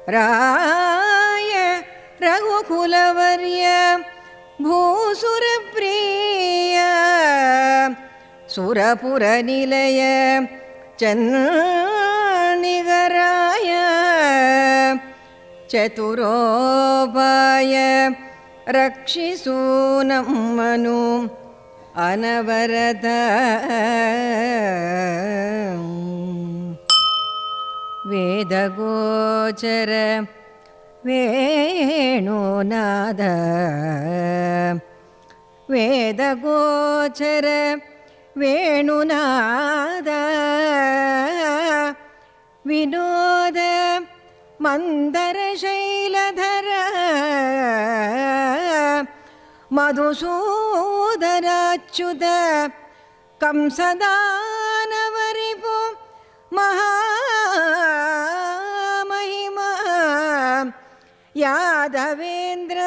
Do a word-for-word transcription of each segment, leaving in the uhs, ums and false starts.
ರಾಯ ರಘುಕುಲವರ್ಯ ಭೂಸುರಪ್ರಿಯ ಸುರಪುರ ನಿಲಯ ಚನ್ನಿಗರಾಯ ಚತುರೋಪಾಯ ರಕ್ಷಿಸು ನಮ್ಮನು ಅನವರತ ವೇದಗೋಚರ ವೇಣುನಾದ ವೇದಗೋಚರ ವೇಣುನಾದ ವಿನೋದ ಮಂದರ ಶೈಲಧರ ಮಧುಸೂದನಾಚ್ಯುತ ಕಂಸದಾನವರಿಪು ಮಹಾಮಹಿಮಾ ಯಾದವೇಂದ್ರ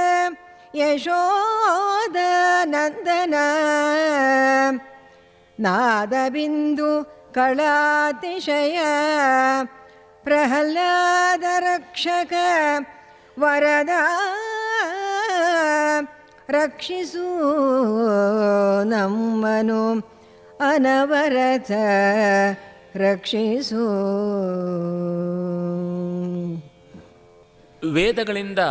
ಯಶೋದನಂದನ ನಾದಬಿಂದು ಕಳಾತಿಶಯ ಪ್ರಹ್ಲಾದ ರಕ್ಷಕ ವರದ ರಕ್ಷಿಸು ನಮ್ಮನು ಅನವರತ ರಕ್ಷಿಸು. ವೇದಗಳಿಂದ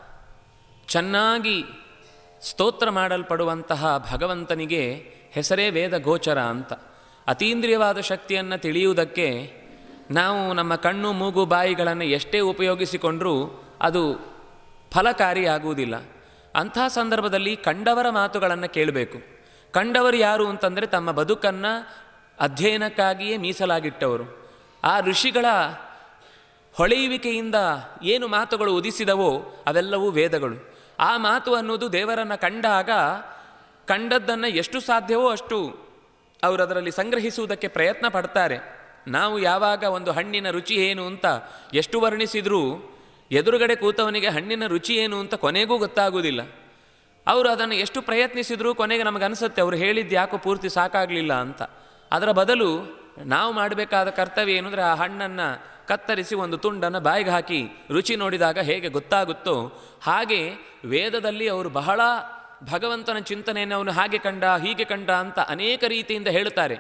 ಚೆನ್ನಾಗಿ ಸ್ತೋತ್ರ ಮಾಡಲ್ಪಡುವಂತಹ ಭಗವಂತನಿಗೆ ಹೆಸರೇ ವೇದ ಗೋಚರ ಅಂತ. ಅತೀಂದ್ರಿಯವಾದ ಶಕ್ತಿಯನ್ನು ತಿಳಿಯುವುದಕ್ಕೆ ನಾವು ನಮ್ಮ ಕಣ್ಣು ಮೂಗು ಬಾಯಿಗಳನ್ನು ಎಷ್ಟೇ ಉಪಯೋಗಿಸಿಕೊಂಡರೂ ಅದು ಫಲಕಾರಿಯಾಗುವುದಿಲ್ಲ. ಅಂಥ ಸಂದರ್ಭದಲ್ಲಿ ಕಂಡವರ ಮಾತುಗಳನ್ನು ಕೇಳಬೇಕು. ಕಂಡವರು ಯಾರು ಅಂತಂದರೆ ತಮ್ಮ ಬದುಕನ್ನು ಅಧ್ಯಯನಕ್ಕಾಗಿಯೇ ಮೀಸಲಾಗಿಟ್ಟವರು. ಆ ಋಷಿಗಳ ಹೊಳೆಯುವಿಕೆಯಿಂದ ಏನು ಮಾತುಗಳು ಉದಿಸಿದವೋ ಅವೆಲ್ಲವೂ ವೇದಗಳು. ಆ ಮಾತು ಅನ್ನೋದು ದೇವರನ್ನು ಕಂಡಾಗ ಕಂಡದ್ದನ್ನು ಎಷ್ಟು ಸಾಧ್ಯವೋ ಅಷ್ಟು ಅವರು ಅದರಲ್ಲಿ ಸಂಗ್ರಹಿಸುವುದಕ್ಕೆ ಪ್ರಯತ್ನ ಪಡ್ತಾರೆ. ನಾವು ಯಾವಾಗ ಒಂದು ಹಣ್ಣಿನ ರುಚಿ ಏನು ಅಂತ ಎಷ್ಟು ವರ್ಣಿಸಿದರೂ ಎದುರುಗಡೆ ಕೂತವನಿಗೆ ಹಣ್ಣಿನ ರುಚಿ ಏನು ಅಂತ ಕೊನೆಗೂ ಗೊತ್ತಾಗುವುದಿಲ್ಲ. ಅವರು ಅದನ್ನು ಎಷ್ಟು ಪ್ರಯತ್ನಿಸಿದರೂ ಕೊನೆಗೆ ನಮಗನ್ಸುತ್ತೆ ಅವರು ಹೇಳಿದ್ದು ಯಾಕೋ ಪೂರ್ತಿ ಸಾಕಾಗಲಿಲ್ಲ ಅಂತ. ಅದರ ಬದಲು ನಾವು ಮಾಡಬೇಕಾದ ಕರ್ತವ್ಯ ಏನು ಅಂದರೆ ಆ ಹಣ್ಣನ್ನು ಕತ್ತರಿಸಿ ಒಂದು ತುಂಡನ್ನು ಬಾಯಿಗೆ ಹಾಕಿ ರುಚಿ ನೋಡಿದಾಗ ಹೇಗೆ ಗೊತ್ತಾಗುತ್ತೋ ಹಾಗೆ ವೇದದಲ್ಲಿ ಅವರು ಬಹಳ ಭಗವಂತನ ಚಿಂತನೆಯನ್ನು ಅವನು ಹಾಗೆ ಕಂಡ ಹೀಗೆ ಕಂಡ ಅಂತ ಅನೇಕ ರೀತಿಯಿಂದ ಹೇಳುತ್ತಾರೆ.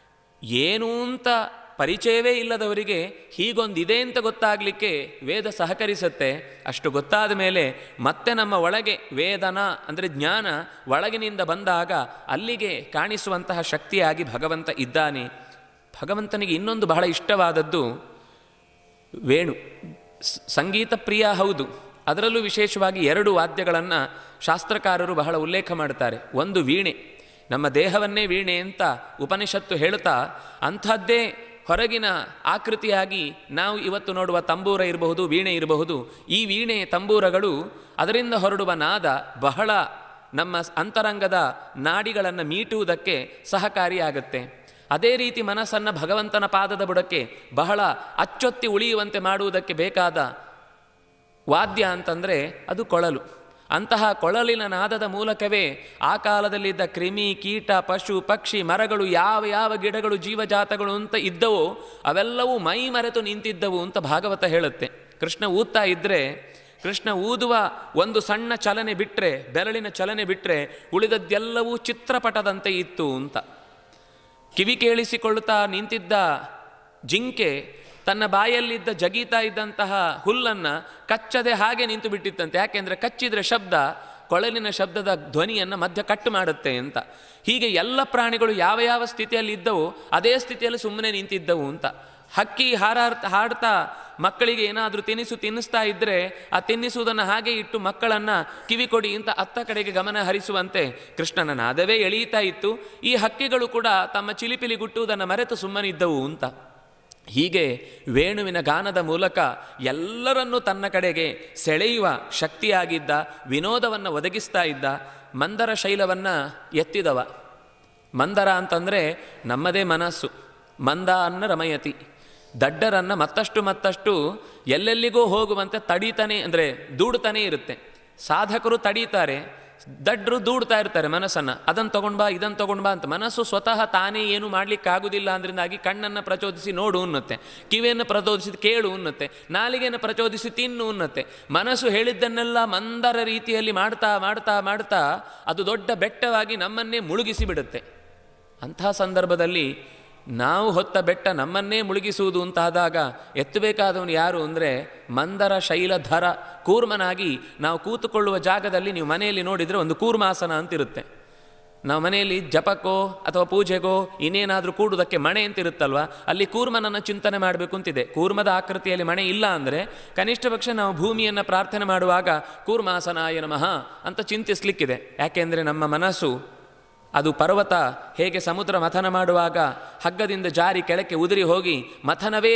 ಏನು ಅಂತ ಪರಿಚಯವೇ ಇಲ್ಲದವರಿಗೆ ಹೀಗೊಂದಿದೆ ಅಂತ ಗೊತ್ತಾಗಲಿಕ್ಕೆ ವೇದ ಸಹಕರಿಸುತ್ತೆ. ಅಷ್ಟು ಗೊತ್ತಾದ ಮೇಲೆ ಮತ್ತೆ ನಮ್ಮ ಒಳಗೆ ವೇದನ ಅಂದರೆ ಜ್ಞಾನ ಒಳಗಿನಿಂದ ಬಂದಾಗ ಅಲ್ಲಿಗೆ ಕಾಣಿಸುವಂತಹ ಶಕ್ತಿಯಾಗಿ ಭಗವಂತ ಇದ್ದಾನೆ. ಭಗವಂತನಿಗೆ ಇನ್ನೊಂದು ಬಹಳ ಇಷ್ಟವಾದದ್ದು ವೇಣು. ಸಂಗೀತ ಪ್ರಿಯ ಹೌದು, ಅದರಲ್ಲೂ ವಿಶೇಷವಾಗಿ ಎರಡು ವಾದ್ಯಗಳನ್ನು ಶಾಸ್ತ್ರಕಾರರು ಬಹಳ ಉಲ್ಲೇಖ ಮಾಡ್ತಾರೆ. ಒಂದು ವೀಣೆ, ನಮ್ಮ ದೇಹವನ್ನೇ ವೀಣೆ ಅಂತ ಉಪನಿಷತ್ತು ಹೇಳುತ್ತಾ ಅಂಥದ್ದೇ ಹೊರಗಿನ ಆಕೃತಿಯಾಗಿ ನಾವು ಇವತ್ತು ನೋಡುವ ತಂಬೂರ ಇರಬಹುದು, ವೀಣೆ ಇರಬಹುದು. ಈ ವೀಣೆ ತಂಬೂರಗಳು ಅದರಿಂದ ಹೊರಡುವ ನಾದ ಬಹಳ ನಮ್ಮ ಅಂತರಂಗದ ನಾಡಿಗಳನ್ನು ಮೀಟುವುದಕ್ಕೆ ಸಹಕಾರಿಯಾಗುತ್ತೆ. ಅದೇ ರೀತಿ ಮನಸ್ಸನ್ನು ಭಗವಂತನ ಪಾದದ ಬುಡಕ್ಕೆ ಬಹಳ ಅಚ್ಚೊತ್ತಿ ಉಳಿಯುವಂತೆ ಮಾಡುವುದಕ್ಕೆ ಬೇಕಾದ ವಾದ್ಯ ಅಂತಂದರೆ ಅದು ಕೊಳಲು. ಅಂತಹ ಕೊಳಲಿನ ನಾದದ ಮೂಲಕವೇ ಆ ಕಾಲದಲ್ಲಿದ್ದ ಕ್ರಿಮಿ, ಕೀಟ, ಪಶು, ಪಕ್ಷಿ, ಮರಗಳು, ಯಾವ ಯಾವ ಗಿಡಗಳು, ಜೀವಜಾತಗಳು ಅಂತ ಇದ್ದವೋ ಅವೆಲ್ಲವೂ ಮೈ ಮರೆತು ನಿಂತಿದ್ದವು ಅಂತ ಭಾಗವತ ಹೇಳುತ್ತೆ. ಕೃಷ್ಣ ಊದ್ತಾ ಇದ್ದರೆ ಕೃಷ್ಣ ಊದುವ ಒಂದು ಸಣ್ಣ ಚಲನೆ ಬಿಟ್ಟರೆ, ಬೆರಳಿನ ಚಲನೆ ಬಿಟ್ಟರೆ ಉಳಿದದ್ದೆಲ್ಲವೂ ಚಿತ್ರಪಟದಂತೆ ಇತ್ತು ಅಂತ. ಕಿವಿ ಕೇಳಿಸಿಕೊಳ್ಳುತ್ತಾ ನಿಂತಿದ್ದ ಜಿಂಕೆ ತನ್ನ ಬಾಯಲ್ಲಿದ್ದ ಜಗೀತಾ ಇದ್ದಂತಹ ಹುಲ್ಲನ್ನು ಕಚ್ಚದೆ ಹಾಗೆ ನಿಂತು ಬಿಟ್ಟಿತ್ತಂತೆ. ಯಾಕೆಂದರೆ ಕಚ್ಚಿದರೆ ಶಬ್ದ, ಕೊಳಲಿನ ಶಬ್ದದ ಧ್ವನಿಯನ್ನು ಮಧ್ಯ ಕಟ್ಟು ಮಾಡುತ್ತೆ ಅಂತ. ಹೀಗೆ ಎಲ್ಲ ಪ್ರಾಣಿಗಳು ಯಾವ ಯಾವ ಸ್ಥಿತಿಯಲ್ಲಿ ಇದ್ದವು ಅದೇ ಸ್ಥಿತಿಯಲ್ಲಿ ಸುಮ್ಮನೆ ನಿಂತಿದ್ದವು ಅಂತ. ಹಕ್ಕಿ ಹಾರಾಡ್ತಾ ಹಾಡ್ತಾ ಮಕ್ಕಳಿಗೆ ಏನಾದರೂ ತಿನಿಸು ತಿನ್ನಿಸ್ತಾ ಇದ್ದರೆ ಆ ತಿನ್ನಿಸುವುದನ್ನು ಹಾಗೆ ಇಟ್ಟು ಮಕ್ಕಳನ್ನು ಕಿವಿ ಕೊಡಿ ಅಂತ ಅತ್ತ ಕಡೆಗೆ ಗಮನ ಹರಿಸುವಂತೆ ಕೃಷ್ಣನ ನಾದವೇ ಎಳೆಯುತ್ತಾ ಇತ್ತು. ಈ ಹಕ್ಕಿಗಳು ಕೂಡ ತಮ್ಮ ಚಿಲಿಪಿಲಿ ಗುಟ್ಟುವುದನ್ನು ಮರೆತು ಸುಮ್ಮನಿದ್ದವು ಅಂತ. ಹೀಗೆ ವೇಣುವಿನ ಗಾನದ ಮೂಲಕ ಎಲ್ಲರನ್ನೂ ತನ್ನ ಕಡೆಗೆ ಸೆಳೆಯುವ ಶಕ್ತಿಯಾಗಿದ್ದ, ವಿನೋದವನ್ನು ಒದಗಿಸ್ತಾ ಇದ್ದ, ಮಂದರ ಶೈಲವನ್ನು ಎತ್ತಿದವ. ಮಂದರ ಅಂತಂದರೆ ನಮ್ಮದೇ ಮನಸ್ಸು. ಮಂದ ಅನ್ನ ರಮಯತಿ, ದಡ್ಡರನ್ನು ಮತ್ತಷ್ಟು ಮತ್ತಷ್ಟು ಎಲ್ಲೆಲ್ಲಿಗೂ ಹೋಗುವಂತೆ ತಡೀತಾನೆ ಅಂದರೆ ದೂಡುತ್ತಾನೇ ಇರುತ್ತೆ. ಸಾಧಕರು ತಡೀತಾರೆ, ದಡ್ರು ದೂಡ್ತಾ ಇರ್ತಾರೆ ಮನಸ್ಸನ್ನು, ಅದನ್ನು ತೊಗೊಂಡು ಬಾ ಇದನ್ನು ತೊಗೊಂಡು ಬಾ ಅಂತ. ಮನಸ್ಸು ಸ್ವತಃ ತಾನೇ ಏನು ಮಾಡಲಿಕ್ಕಾಗೋದಿಲ್ಲ ಅಂದ್ರಿಂದಾಗಿ ಕಣ್ಣನ್ನು ಪ್ರಚೋದಿಸಿ ನೋಡು ಅನ್ನತ್ತೆ, ಕಿವಿಯನ್ನು ಪ್ರಚೋದಿಸಿ ಕೇಳು ಅನ್ನತ್ತೆ, ನಾಲಿಗೆಯನ್ನು ಪ್ರಚೋದಿಸಿ ತಿನ್ನು ಅನ್ನತ್ತೆ. ಮನಸ್ಸು ಹೇಳಿದ್ದನ್ನೆಲ್ಲ ಮಂದರ ರೀತಿಯಲ್ಲಿ ಮಾಡ್ತಾ ಮಾಡ್ತಾ ಮಾಡ್ತಾ ಅದು ದೊಡ್ಡ ಬೆಟ್ಟವಾಗಿ ನಮ್ಮನ್ನೇ ಮುಳುಗಿಸಿ ಬಿಡುತ್ತೆ. ಅಂಥ ಸಂದರ್ಭದಲ್ಲಿ ನಾವು ಹೊತ್ತ ಬೆಟ್ಟ ನಮ್ಮನ್ನೇ ಮುಳುಗಿಸುವುದು ಅಂತಾದಾಗ ಎತ್ತಬೇಕಾದವನು ಯಾರು ಅಂದರೆ ಮಂದರ ಶೈಲಧರ ಕೂರ್ಮನಾಗಿ ನಾವು ಕೂತುಕೊಳ್ಳುವ ಜಾಗದಲ್ಲಿ ನೀವು ಮನೆಯಲ್ಲಿ ನೋಡಿದರೆ ಒಂದು ಕೂರ್ಮಾಸನ ಅಂತಿರುತ್ತೆ. ನಾವು ಮನೆಯಲ್ಲಿ ಜಪಕ್ಕೋ ಅಥವಾ ಪೂಜೆಗೋ ಇನ್ನೇನಾದರೂ ಕೂಡುವುದಕ್ಕೆ ಮಣೆ ಅಂತಿರುತ್ತಲ್ವ, ಅಲ್ಲಿ ಕೂರ್ಮನನ್ನು ಚಿಂತನೆ ಮಾಡಬೇಕು ಅಂತಿದೆ. ಕೂರ್ಮದ ಆಕೃತಿಯಲ್ಲಿ ಮಣೆ ಇಲ್ಲ ಅಂದರೆ ಕನಿಷ್ಠ ಪಕ್ಷ ನಾವು ಭೂಮಿಯನ್ನು ಪ್ರಾರ್ಥನೆ ಮಾಡುವಾಗ ಕೂರ್ಮಾಸನಾಯ ನಮಃ ಅಂತ ಚಿಂತಿಸಲಿಕ್ಕಿದೆ. ಯಾಕೆಂದರೆ ನಮ್ಮ ಮನಸ್ಸು ಅದು ಪರ್ವತ ಹೇಗೆ ಸಮುದ್ರ ಮಥನ ಮಾಡುವಾಗ ಹಗ್ಗದಿಂದ ಜಾರಿ ಕೆಳಕ್ಕೆ ಉದುರಿ ಹೋಗಿ ಮಥನವೇ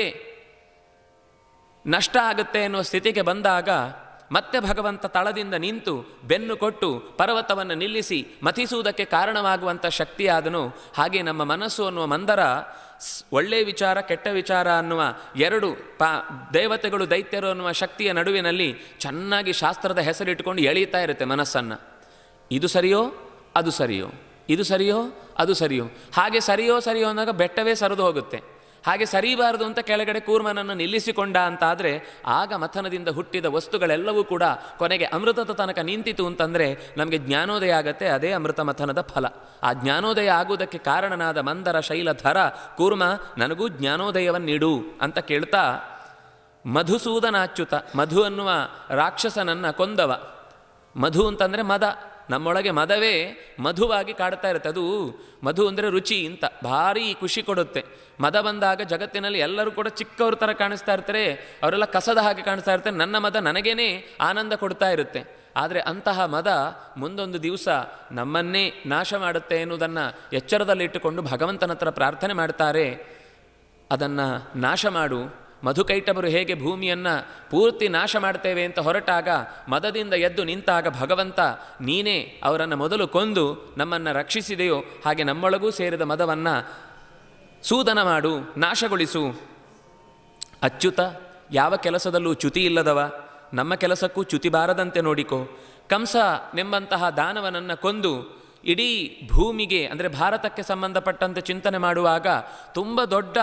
ನಷ್ಟ ಆಗುತ್ತೆ ಎನ್ನುವ ಸ್ಥಿತಿಗೆ ಬಂದಾಗ ಮತ್ತೆ ಭಗವಂತ ತಳದಿಂದ ನಿಂತು ಬೆನ್ನು ಕೊಟ್ಟು ಪರ್ವತವನ್ನು ನಿಲ್ಲಿಸಿ ಮಥಿಸುವುದಕ್ಕೆ ಕಾರಣವಾಗುವಂಥ ಶಕ್ತಿಯಾದನು. ಹಾಗೆ ನಮ್ಮ ಮನಸ್ಸು ಅನ್ನುವ ಮಂದರ ಒಳ್ಳೆಯ ವಿಚಾರ ಕೆಟ್ಟ ವಿಚಾರ ಅನ್ನುವ ಎರಡು ಪಾ ದೇವತೆಗಳು ದೈತ್ಯರು ಅನ್ನುವ ಶಕ್ತಿಯ ನಡುವಿನಲ್ಲಿ ಚೆನ್ನಾಗಿ ಶಾಸ್ತ್ರದ ಹೆಸರಿಟ್ಟುಕೊಂಡು ಎಳೀತಾ ಇರುತ್ತೆ ಮನಸ್ಸನ್ನು. ಇದು ಸರಿಯೋ ಅದು ಸರಿಯೋ, ಇದು ಸರಿಯೋ ಅದು ಸರಿಯೋ, ಹಾಗೆ ಸರಿಯೋ ಸರಿಯೋ ಅಂದಾಗ ಬೆಟ್ಟವೇ ಸರಿದು ಹೋಗುತ್ತೆ. ಹಾಗೆ ಸರಿಬಾರದು ಅಂತ ಕೆಳಗಡೆ ಕೂರ್ಮನನ್ನು ನಿಲ್ಲಿಸಿಕೊಂಡ ಅಂತಾದರೆ ಆಗ ಮಥನದಿಂದ ಹುಟ್ಟಿದ ವಸ್ತುಗಳೆಲ್ಲವೂ ಕೂಡ ಕೊನೆಗೆ ಅಮೃತದ ತನಕ ನಿಂತಿತು ಅಂತಂದರೆ ನಮಗೆ ಜ್ಞಾನೋದಯ ಆಗತ್ತೆ. ಅದೇ ಅಮೃತ ಮಥನದ ಫಲ. ಆ ಜ್ಞಾನೋದಯ ಆಗುವುದಕ್ಕೆ ಕಾರಣನಾದ ಮಂದರ ಶೈಲಧರ ಕೂರ್ಮ ನನಗೂ ಜ್ಞಾನೋದಯವನ್ನಿಡು ಅಂತ ಕೇಳ್ತಾ ಮಧುಸೂದನಾಚ್ಯುತ, ಮಧು ಅನ್ನುವ ರಾಕ್ಷಸನನ್ನು ಕೊಂದವ. ಮಧು ಅಂತಂದರೆ ಮದ, ನಮ್ಮೊಳಗೆ ಮದವೇ ಮಧುವಾಗಿ ಕಾಡ್ತಾ ಇರುತ್ತೆ. ಅದು ಮಧು ಅಂದರೆ ರುಚಿ ಅಂತ ಭಾರಿ ಖುಷಿ ಕೊಡುತ್ತೆ. ಮದ ಬಂದಾಗ ಜಗತ್ತಿನಲ್ಲಿ ಎಲ್ಲರೂ ಕೂಡ ಚಿಕ್ಕವ್ರ ಥರ ಕಾಣಿಸ್ತಾ ಇರ್ತಾರೆ, ಅವರೆಲ್ಲ ಕಸದ ಹಾಗೆ ಕಾಣಿಸ್ತಾ ಇರ್ತಾರೆ. ನನ್ನ ಮದ ನನಗೇನೆ ಆನಂದ ಕೊಡ್ತಾ ಇರುತ್ತೆ. ಆದರೆ ಅಂತಹ ಮದ ಮುಂದೊಂದು ದಿವಸ ನಮ್ಮನ್ನೇ ನಾಶ ಮಾಡುತ್ತೆ ಎನ್ನುವುದನ್ನು ಎಚ್ಚರದಲ್ಲಿಟ್ಟುಕೊಂಡು ಭಗವಂತನ ಹತ್ರ ಪ್ರಾರ್ಥನೆ ಮಾಡ್ತಾರೆ. ಅದನ್ನು ನಾಶ ಮಾಡು. ಮಧುಕೈಟಭರು ಹೇಗೆ ಭೂಮಿಯನ್ನು ಪೂರ್ತಿ ನಾಶ ಮಾಡ್ತೇವೆ ಅಂತ ಹೊರಟಾಗ ಮದದಿಂದ ಎದ್ದು ನಿಂತಾಗ ಭಗವಂತ ನೀನೇ ಅವರನ್ನು ಮೊದಲು ಕೊಂದು ನಮ್ಮನ್ನು ರಕ್ಷಿಸಿದೆಯೋ ಹಾಗೆ ನಮ್ಮೊಳಗೂ ಸೇರಿದ ಮದವನ್ನು ಸೂದನ ಮಾಡು, ನಾಶಗೊಳಿಸು. ಅಚ್ಯುತ, ಯಾವ ಕೆಲಸದಲ್ಲೂ ಚ್ಯುತಿ ಇಲ್ಲದವ, ನಮ್ಮ ಕೆಲಸಕ್ಕೂ ಚ್ಯುತಿ ಬಾರದಂತೆ ನೋಡಿಕೋ. ಕಂಸನೆಂಬಂತಹ ದಾನವನನ್ನು ಕೊಂದು ಇಡೀ ಭೂಮಿಗೆ ಅಂದರೆ ಭಾರತಕ್ಕೆ ಸಂಬಂಧಪಟ್ಟಂತೆ ಚಿಂತನೆ ಮಾಡುವಾಗ ತುಂಬ ದೊಡ್ಡ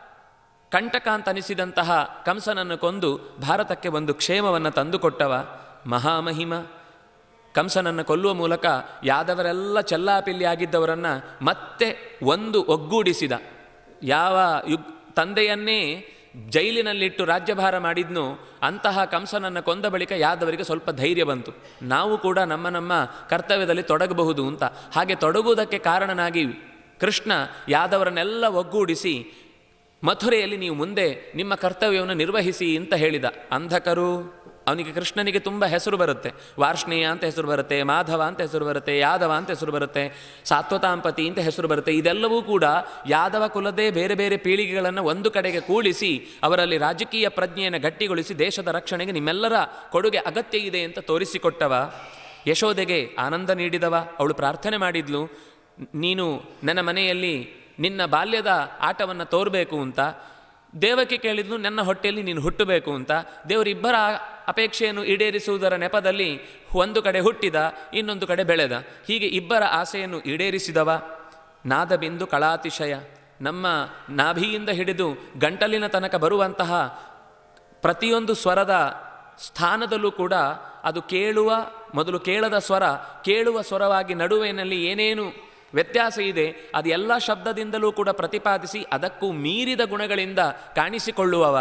ಕಂಟಕ ಅಂತ ಅನಿಸಿದಂತಹ ಕಂಸನನ್ನು ಕೊಂದು ಭಾರತಕ್ಕೆ ಒಂದು ಕ್ಷೇಮವನ್ನು ತಂದುಕೊಟ್ಟವ ಮಹಾಮಹಿಮ. ಕಂಸನನ್ನು ಕೊಲ್ಲುವ ಮೂಲಕ ಯಾದವರೆಲ್ಲ ಚೆಲ್ಲಾಪಿಲ್ಲಿಯಾಗಿದ್ದವರನ್ನು ಮತ್ತೆ ಒಂದು ಒಗ್ಗೂಡಿಸಿದ. ಯಾವ ಯುಗ್ ತಂದೆಯನ್ನೇ ಜೈಲಿನಲ್ಲಿಟ್ಟು ರಾಜ್ಯಭಾರ ಮಾಡಿದ್ನೋ ಅಂತಹ ಕಂಸನನ್ನು ಕೊಂದ ಬಳಿಕ ಯಾದವರಿಗೆ ಸ್ವಲ್ಪ ಧೈರ್ಯ ಬಂತು, ನಾವು ಕೂಡ ನಮ್ಮ ನಮ್ಮ ಕರ್ತವ್ಯದಲ್ಲಿ ತೊಡಗಬಹುದು ಅಂತ. ಹಾಗೆ ತೊಡಗುವುದಕ್ಕೆ ಕಾರಣನಾಗಿ ಕೃಷ್ಣ ಯಾದವರನ್ನೆಲ್ಲ ಒಗ್ಗೂಡಿಸಿ ಮಥುರೆಯಲ್ಲಿ ನೀವು ಮುಂದೆ ನಿಮ್ಮ ಕರ್ತವ್ಯವನ್ನು ನಿರ್ವಹಿಸಿ ಅಂತ ಹೇಳಿದ. ಅಂಧಕರು, ಅವನಿಗೆ ಕೃಷ್ಣನಿಗೆ ತುಂಬ ಹೆಸರು ಬರುತ್ತೆ. ವಾರ್ಷ್ಣೇಯ ಅಂತ ಹೆಸರು ಬರುತ್ತೆ, ಮಾಧವ ಅಂತ ಹೆಸರು ಬರುತ್ತೆ, ಯಾದವ ಅಂತ ಹೆಸರು ಬರುತ್ತೆ, ಸಾತ್ವತಾಂಪತಿ ಅಂತ ಹೆಸರು ಬರುತ್ತೆ. ಇದೆಲ್ಲವೂ ಕೂಡ ಯಾದವ ಕುಲದೇ ಬೇರೆ ಬೇರೆ ಪೀಳಿಗೆಗಳನ್ನು ಒಂದು ಕಡೆಗೆ ಕೂಡಿಸಿ ಅವರಲ್ಲಿ ರಾಜಕೀಯ ಪ್ರಜ್ಞೆಯನ್ನು ಗಟ್ಟಿಗೊಳಿಸಿ ದೇಶದ ರಕ್ಷಣೆಗೆ ನಿಮ್ಮೆಲ್ಲರ ಕೊಡುಗೆ ಅಗತ್ಯ ಇದೆ ಅಂತ ತೋರಿಸಿಕೊಟ್ಟವ. ಯಶೋದೆಗೆ ಆನಂದ ನೀಡಿದವ. ಅವಳು ಪ್ರಾರ್ಥನೆ ಮಾಡಿದ್ಲು, ನೀನು ನನ್ನ ಮನೆಯಲ್ಲಿ ನಿನ್ನ ಬಾಲ್ಯದ ಆಟವನ್ನು ತೋರಬೇಕು ಅಂತ. ದೇವಕ್ಕೆ ಕೇಳಿದ್ಲು, ನನ್ನ ಹೊಟ್ಟೆಯಲ್ಲಿ ನೀನು ಹುಟ್ಟಬೇಕು ಅಂತ. ದೇವರಿಬ್ಬರ ಅಪೇಕ್ಷೆಯನ್ನು ಈಡೇರಿಸುವುದರ ನೆಪದಲ್ಲಿ ಒಂದು ಕಡೆ ಹುಟ್ಟಿದ, ಇನ್ನೊಂದು ಕಡೆ ಬೆಳೆದ. ಹೀಗೆ ಇಬ್ಬರ ಆಸೆಯನ್ನು ಈಡೇರಿಸಿದವ. ನಾದಬಿಂದು ಕಳಾತಿಶಯ, ನಮ್ಮ ನಾಭಿಯಿಂದ ಹಿಡಿದು ಗಂಟಲಿನ ತನಕ ಬರುವಂತಹ ಪ್ರತಿಯೊಂದು ಸ್ವರದ ಸ್ಥಾನದಲ್ಲೂ ಕೂಡ ಅದು ಕೇಳುವ ಮೊದಲು ಕೇಳದ ಸ್ವರ ಕೇಳುವ ಸ್ವರವಾಗಿ ನಡುವಿನಲ್ಲಿ ಏನೇನು ವ್ಯತ್ಯಾಸ ಇದೆ ಅದು ಎಲ್ಲ ಶಬ್ದದಿಂದಲೂ ಕೂಡ ಪ್ರತಿಪಾದಿಸಿ ಅದಕ್ಕೂ ಮೀರಿದ ಗುಣಗಳಿಂದ ಕಾಣಿಸಿಕೊಳ್ಳುವವ.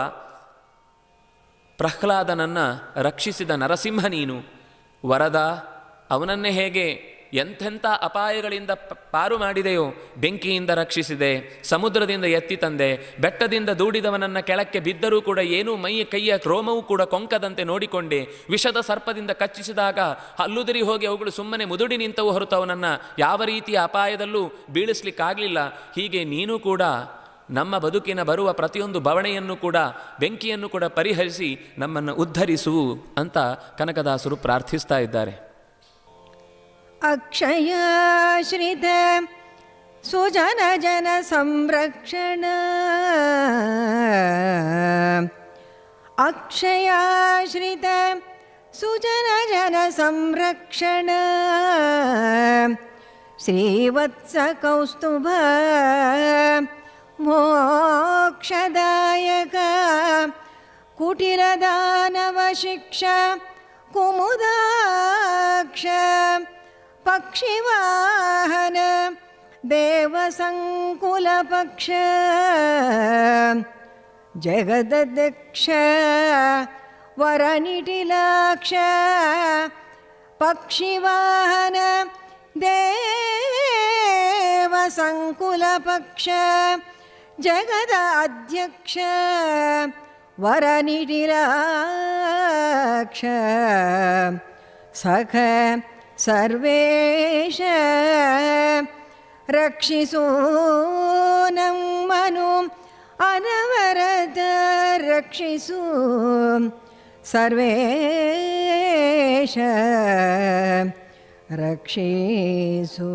ಪ್ರಹ್ಲಾದನನ್ನು ರಕ್ಷಿಸಿದ ನರಸಿಂಹ ನೀನು. ವರದ, ಅವನನ್ನೇ ಹೇಗೆ ಎಂಥೆಂಥ ಅಪಾಯಗಳಿಂದ ಪಾರು ಮಾಡಿದೆಯೋ, ಬೆಂಕಿಯಿಂದ ರಕ್ಷಿಸಿದೆ, ಸಮುದ್ರದಿಂದ ಎತ್ತಿ ತಂದೆ, ಬೆಟ್ಟದಿಂದ ದೂಡಿದವನನ್ನು ಕೆಳಕ್ಕೆ ಬಿದ್ದರೂ ಕೂಡ ಏನೂ ಮೈಯ ಕೈಯ ರೋಮವೂ ಕೂಡ ಕೊಂಕದಂತೆ ನೋಡಿಕೊಂಡೆ, ವಿಷದ ಸರ್ಪದಿಂದ ಕಚ್ಚಿಸಿದಾಗ ಹಲ್ಲುದಿರಿ ಹೋಗಿ ಅವುಗಳು ಸುಮ್ಮನೆ ಮುದುಡಿ ನಿಂತವು ಹೊರತು ಅವನನ್ನು ಯಾವ ರೀತಿಯ ಅಪಾಯದಲ್ಲೂ ಬೀಳಿಸ್ಲಿಕ್ಕಾಗಲಿಲ್ಲ. ಹೀಗೆ ನೀನು ಕೂಡ ನಮ್ಮ ಬದುಕಿನ ಬರುವ ಪ್ರತಿಯೊಂದು ಬವಣೆಯನ್ನು ಕೂಡ ಬೆಂಕಿಯನ್ನು ಕೂಡ ಪರಿಹರಿಸಿ ನಮ್ಮನ್ನು ಉದ್ಧರಿಸು ಅಂತ ಕನಕದಾಸರು ಪ್ರಾರ್ಥಿಸ್ತಾ ಇದ್ದಾರೆ. ಅಕ್ಷಯಾಶ್ರಿತ ಸುಜನ ಜನ ಸಂರಕ್ಷಣ, ಅಕ್ಷಯಾಶ್ರಿತ ಸುಜನ ಜನ ಸಂರಕ್ಷಣ ಶ್ರೀವತ್ಸ ಕೌಸ್ತುಭ ಮೋಕ್ಷದಾಯಕ ಕುಟಿಲ ದಾನವ ಶಿಕ್ಷ ಕುಮುದಾಕ್ಷ ಪಕ್ಷಿವಾಹನ ದೇವಸಂಕುಲ ಪಕ್ಷ ಜಗದಧ್ಯಕ್ಷ ವರನಿಟಿಲಾಕ್ಷ ಪಕ್ಷಿವಾಹನ ದೇವಸಂಕುಲ ಪಕ್ಷ ಜಗದ ಅಧ್ಯಕ್ಷ ವರನಿಟಿಲಾಕ್ಷ ಸಖ ಸರ್ವೇಶ ರಕ್ಷಿಸೋ ನಮ್ಮನು ಅನವರತ ರಕ್ಷಿಸು ಸರ್ವೇಶ ರಕ್ಷಿಸು.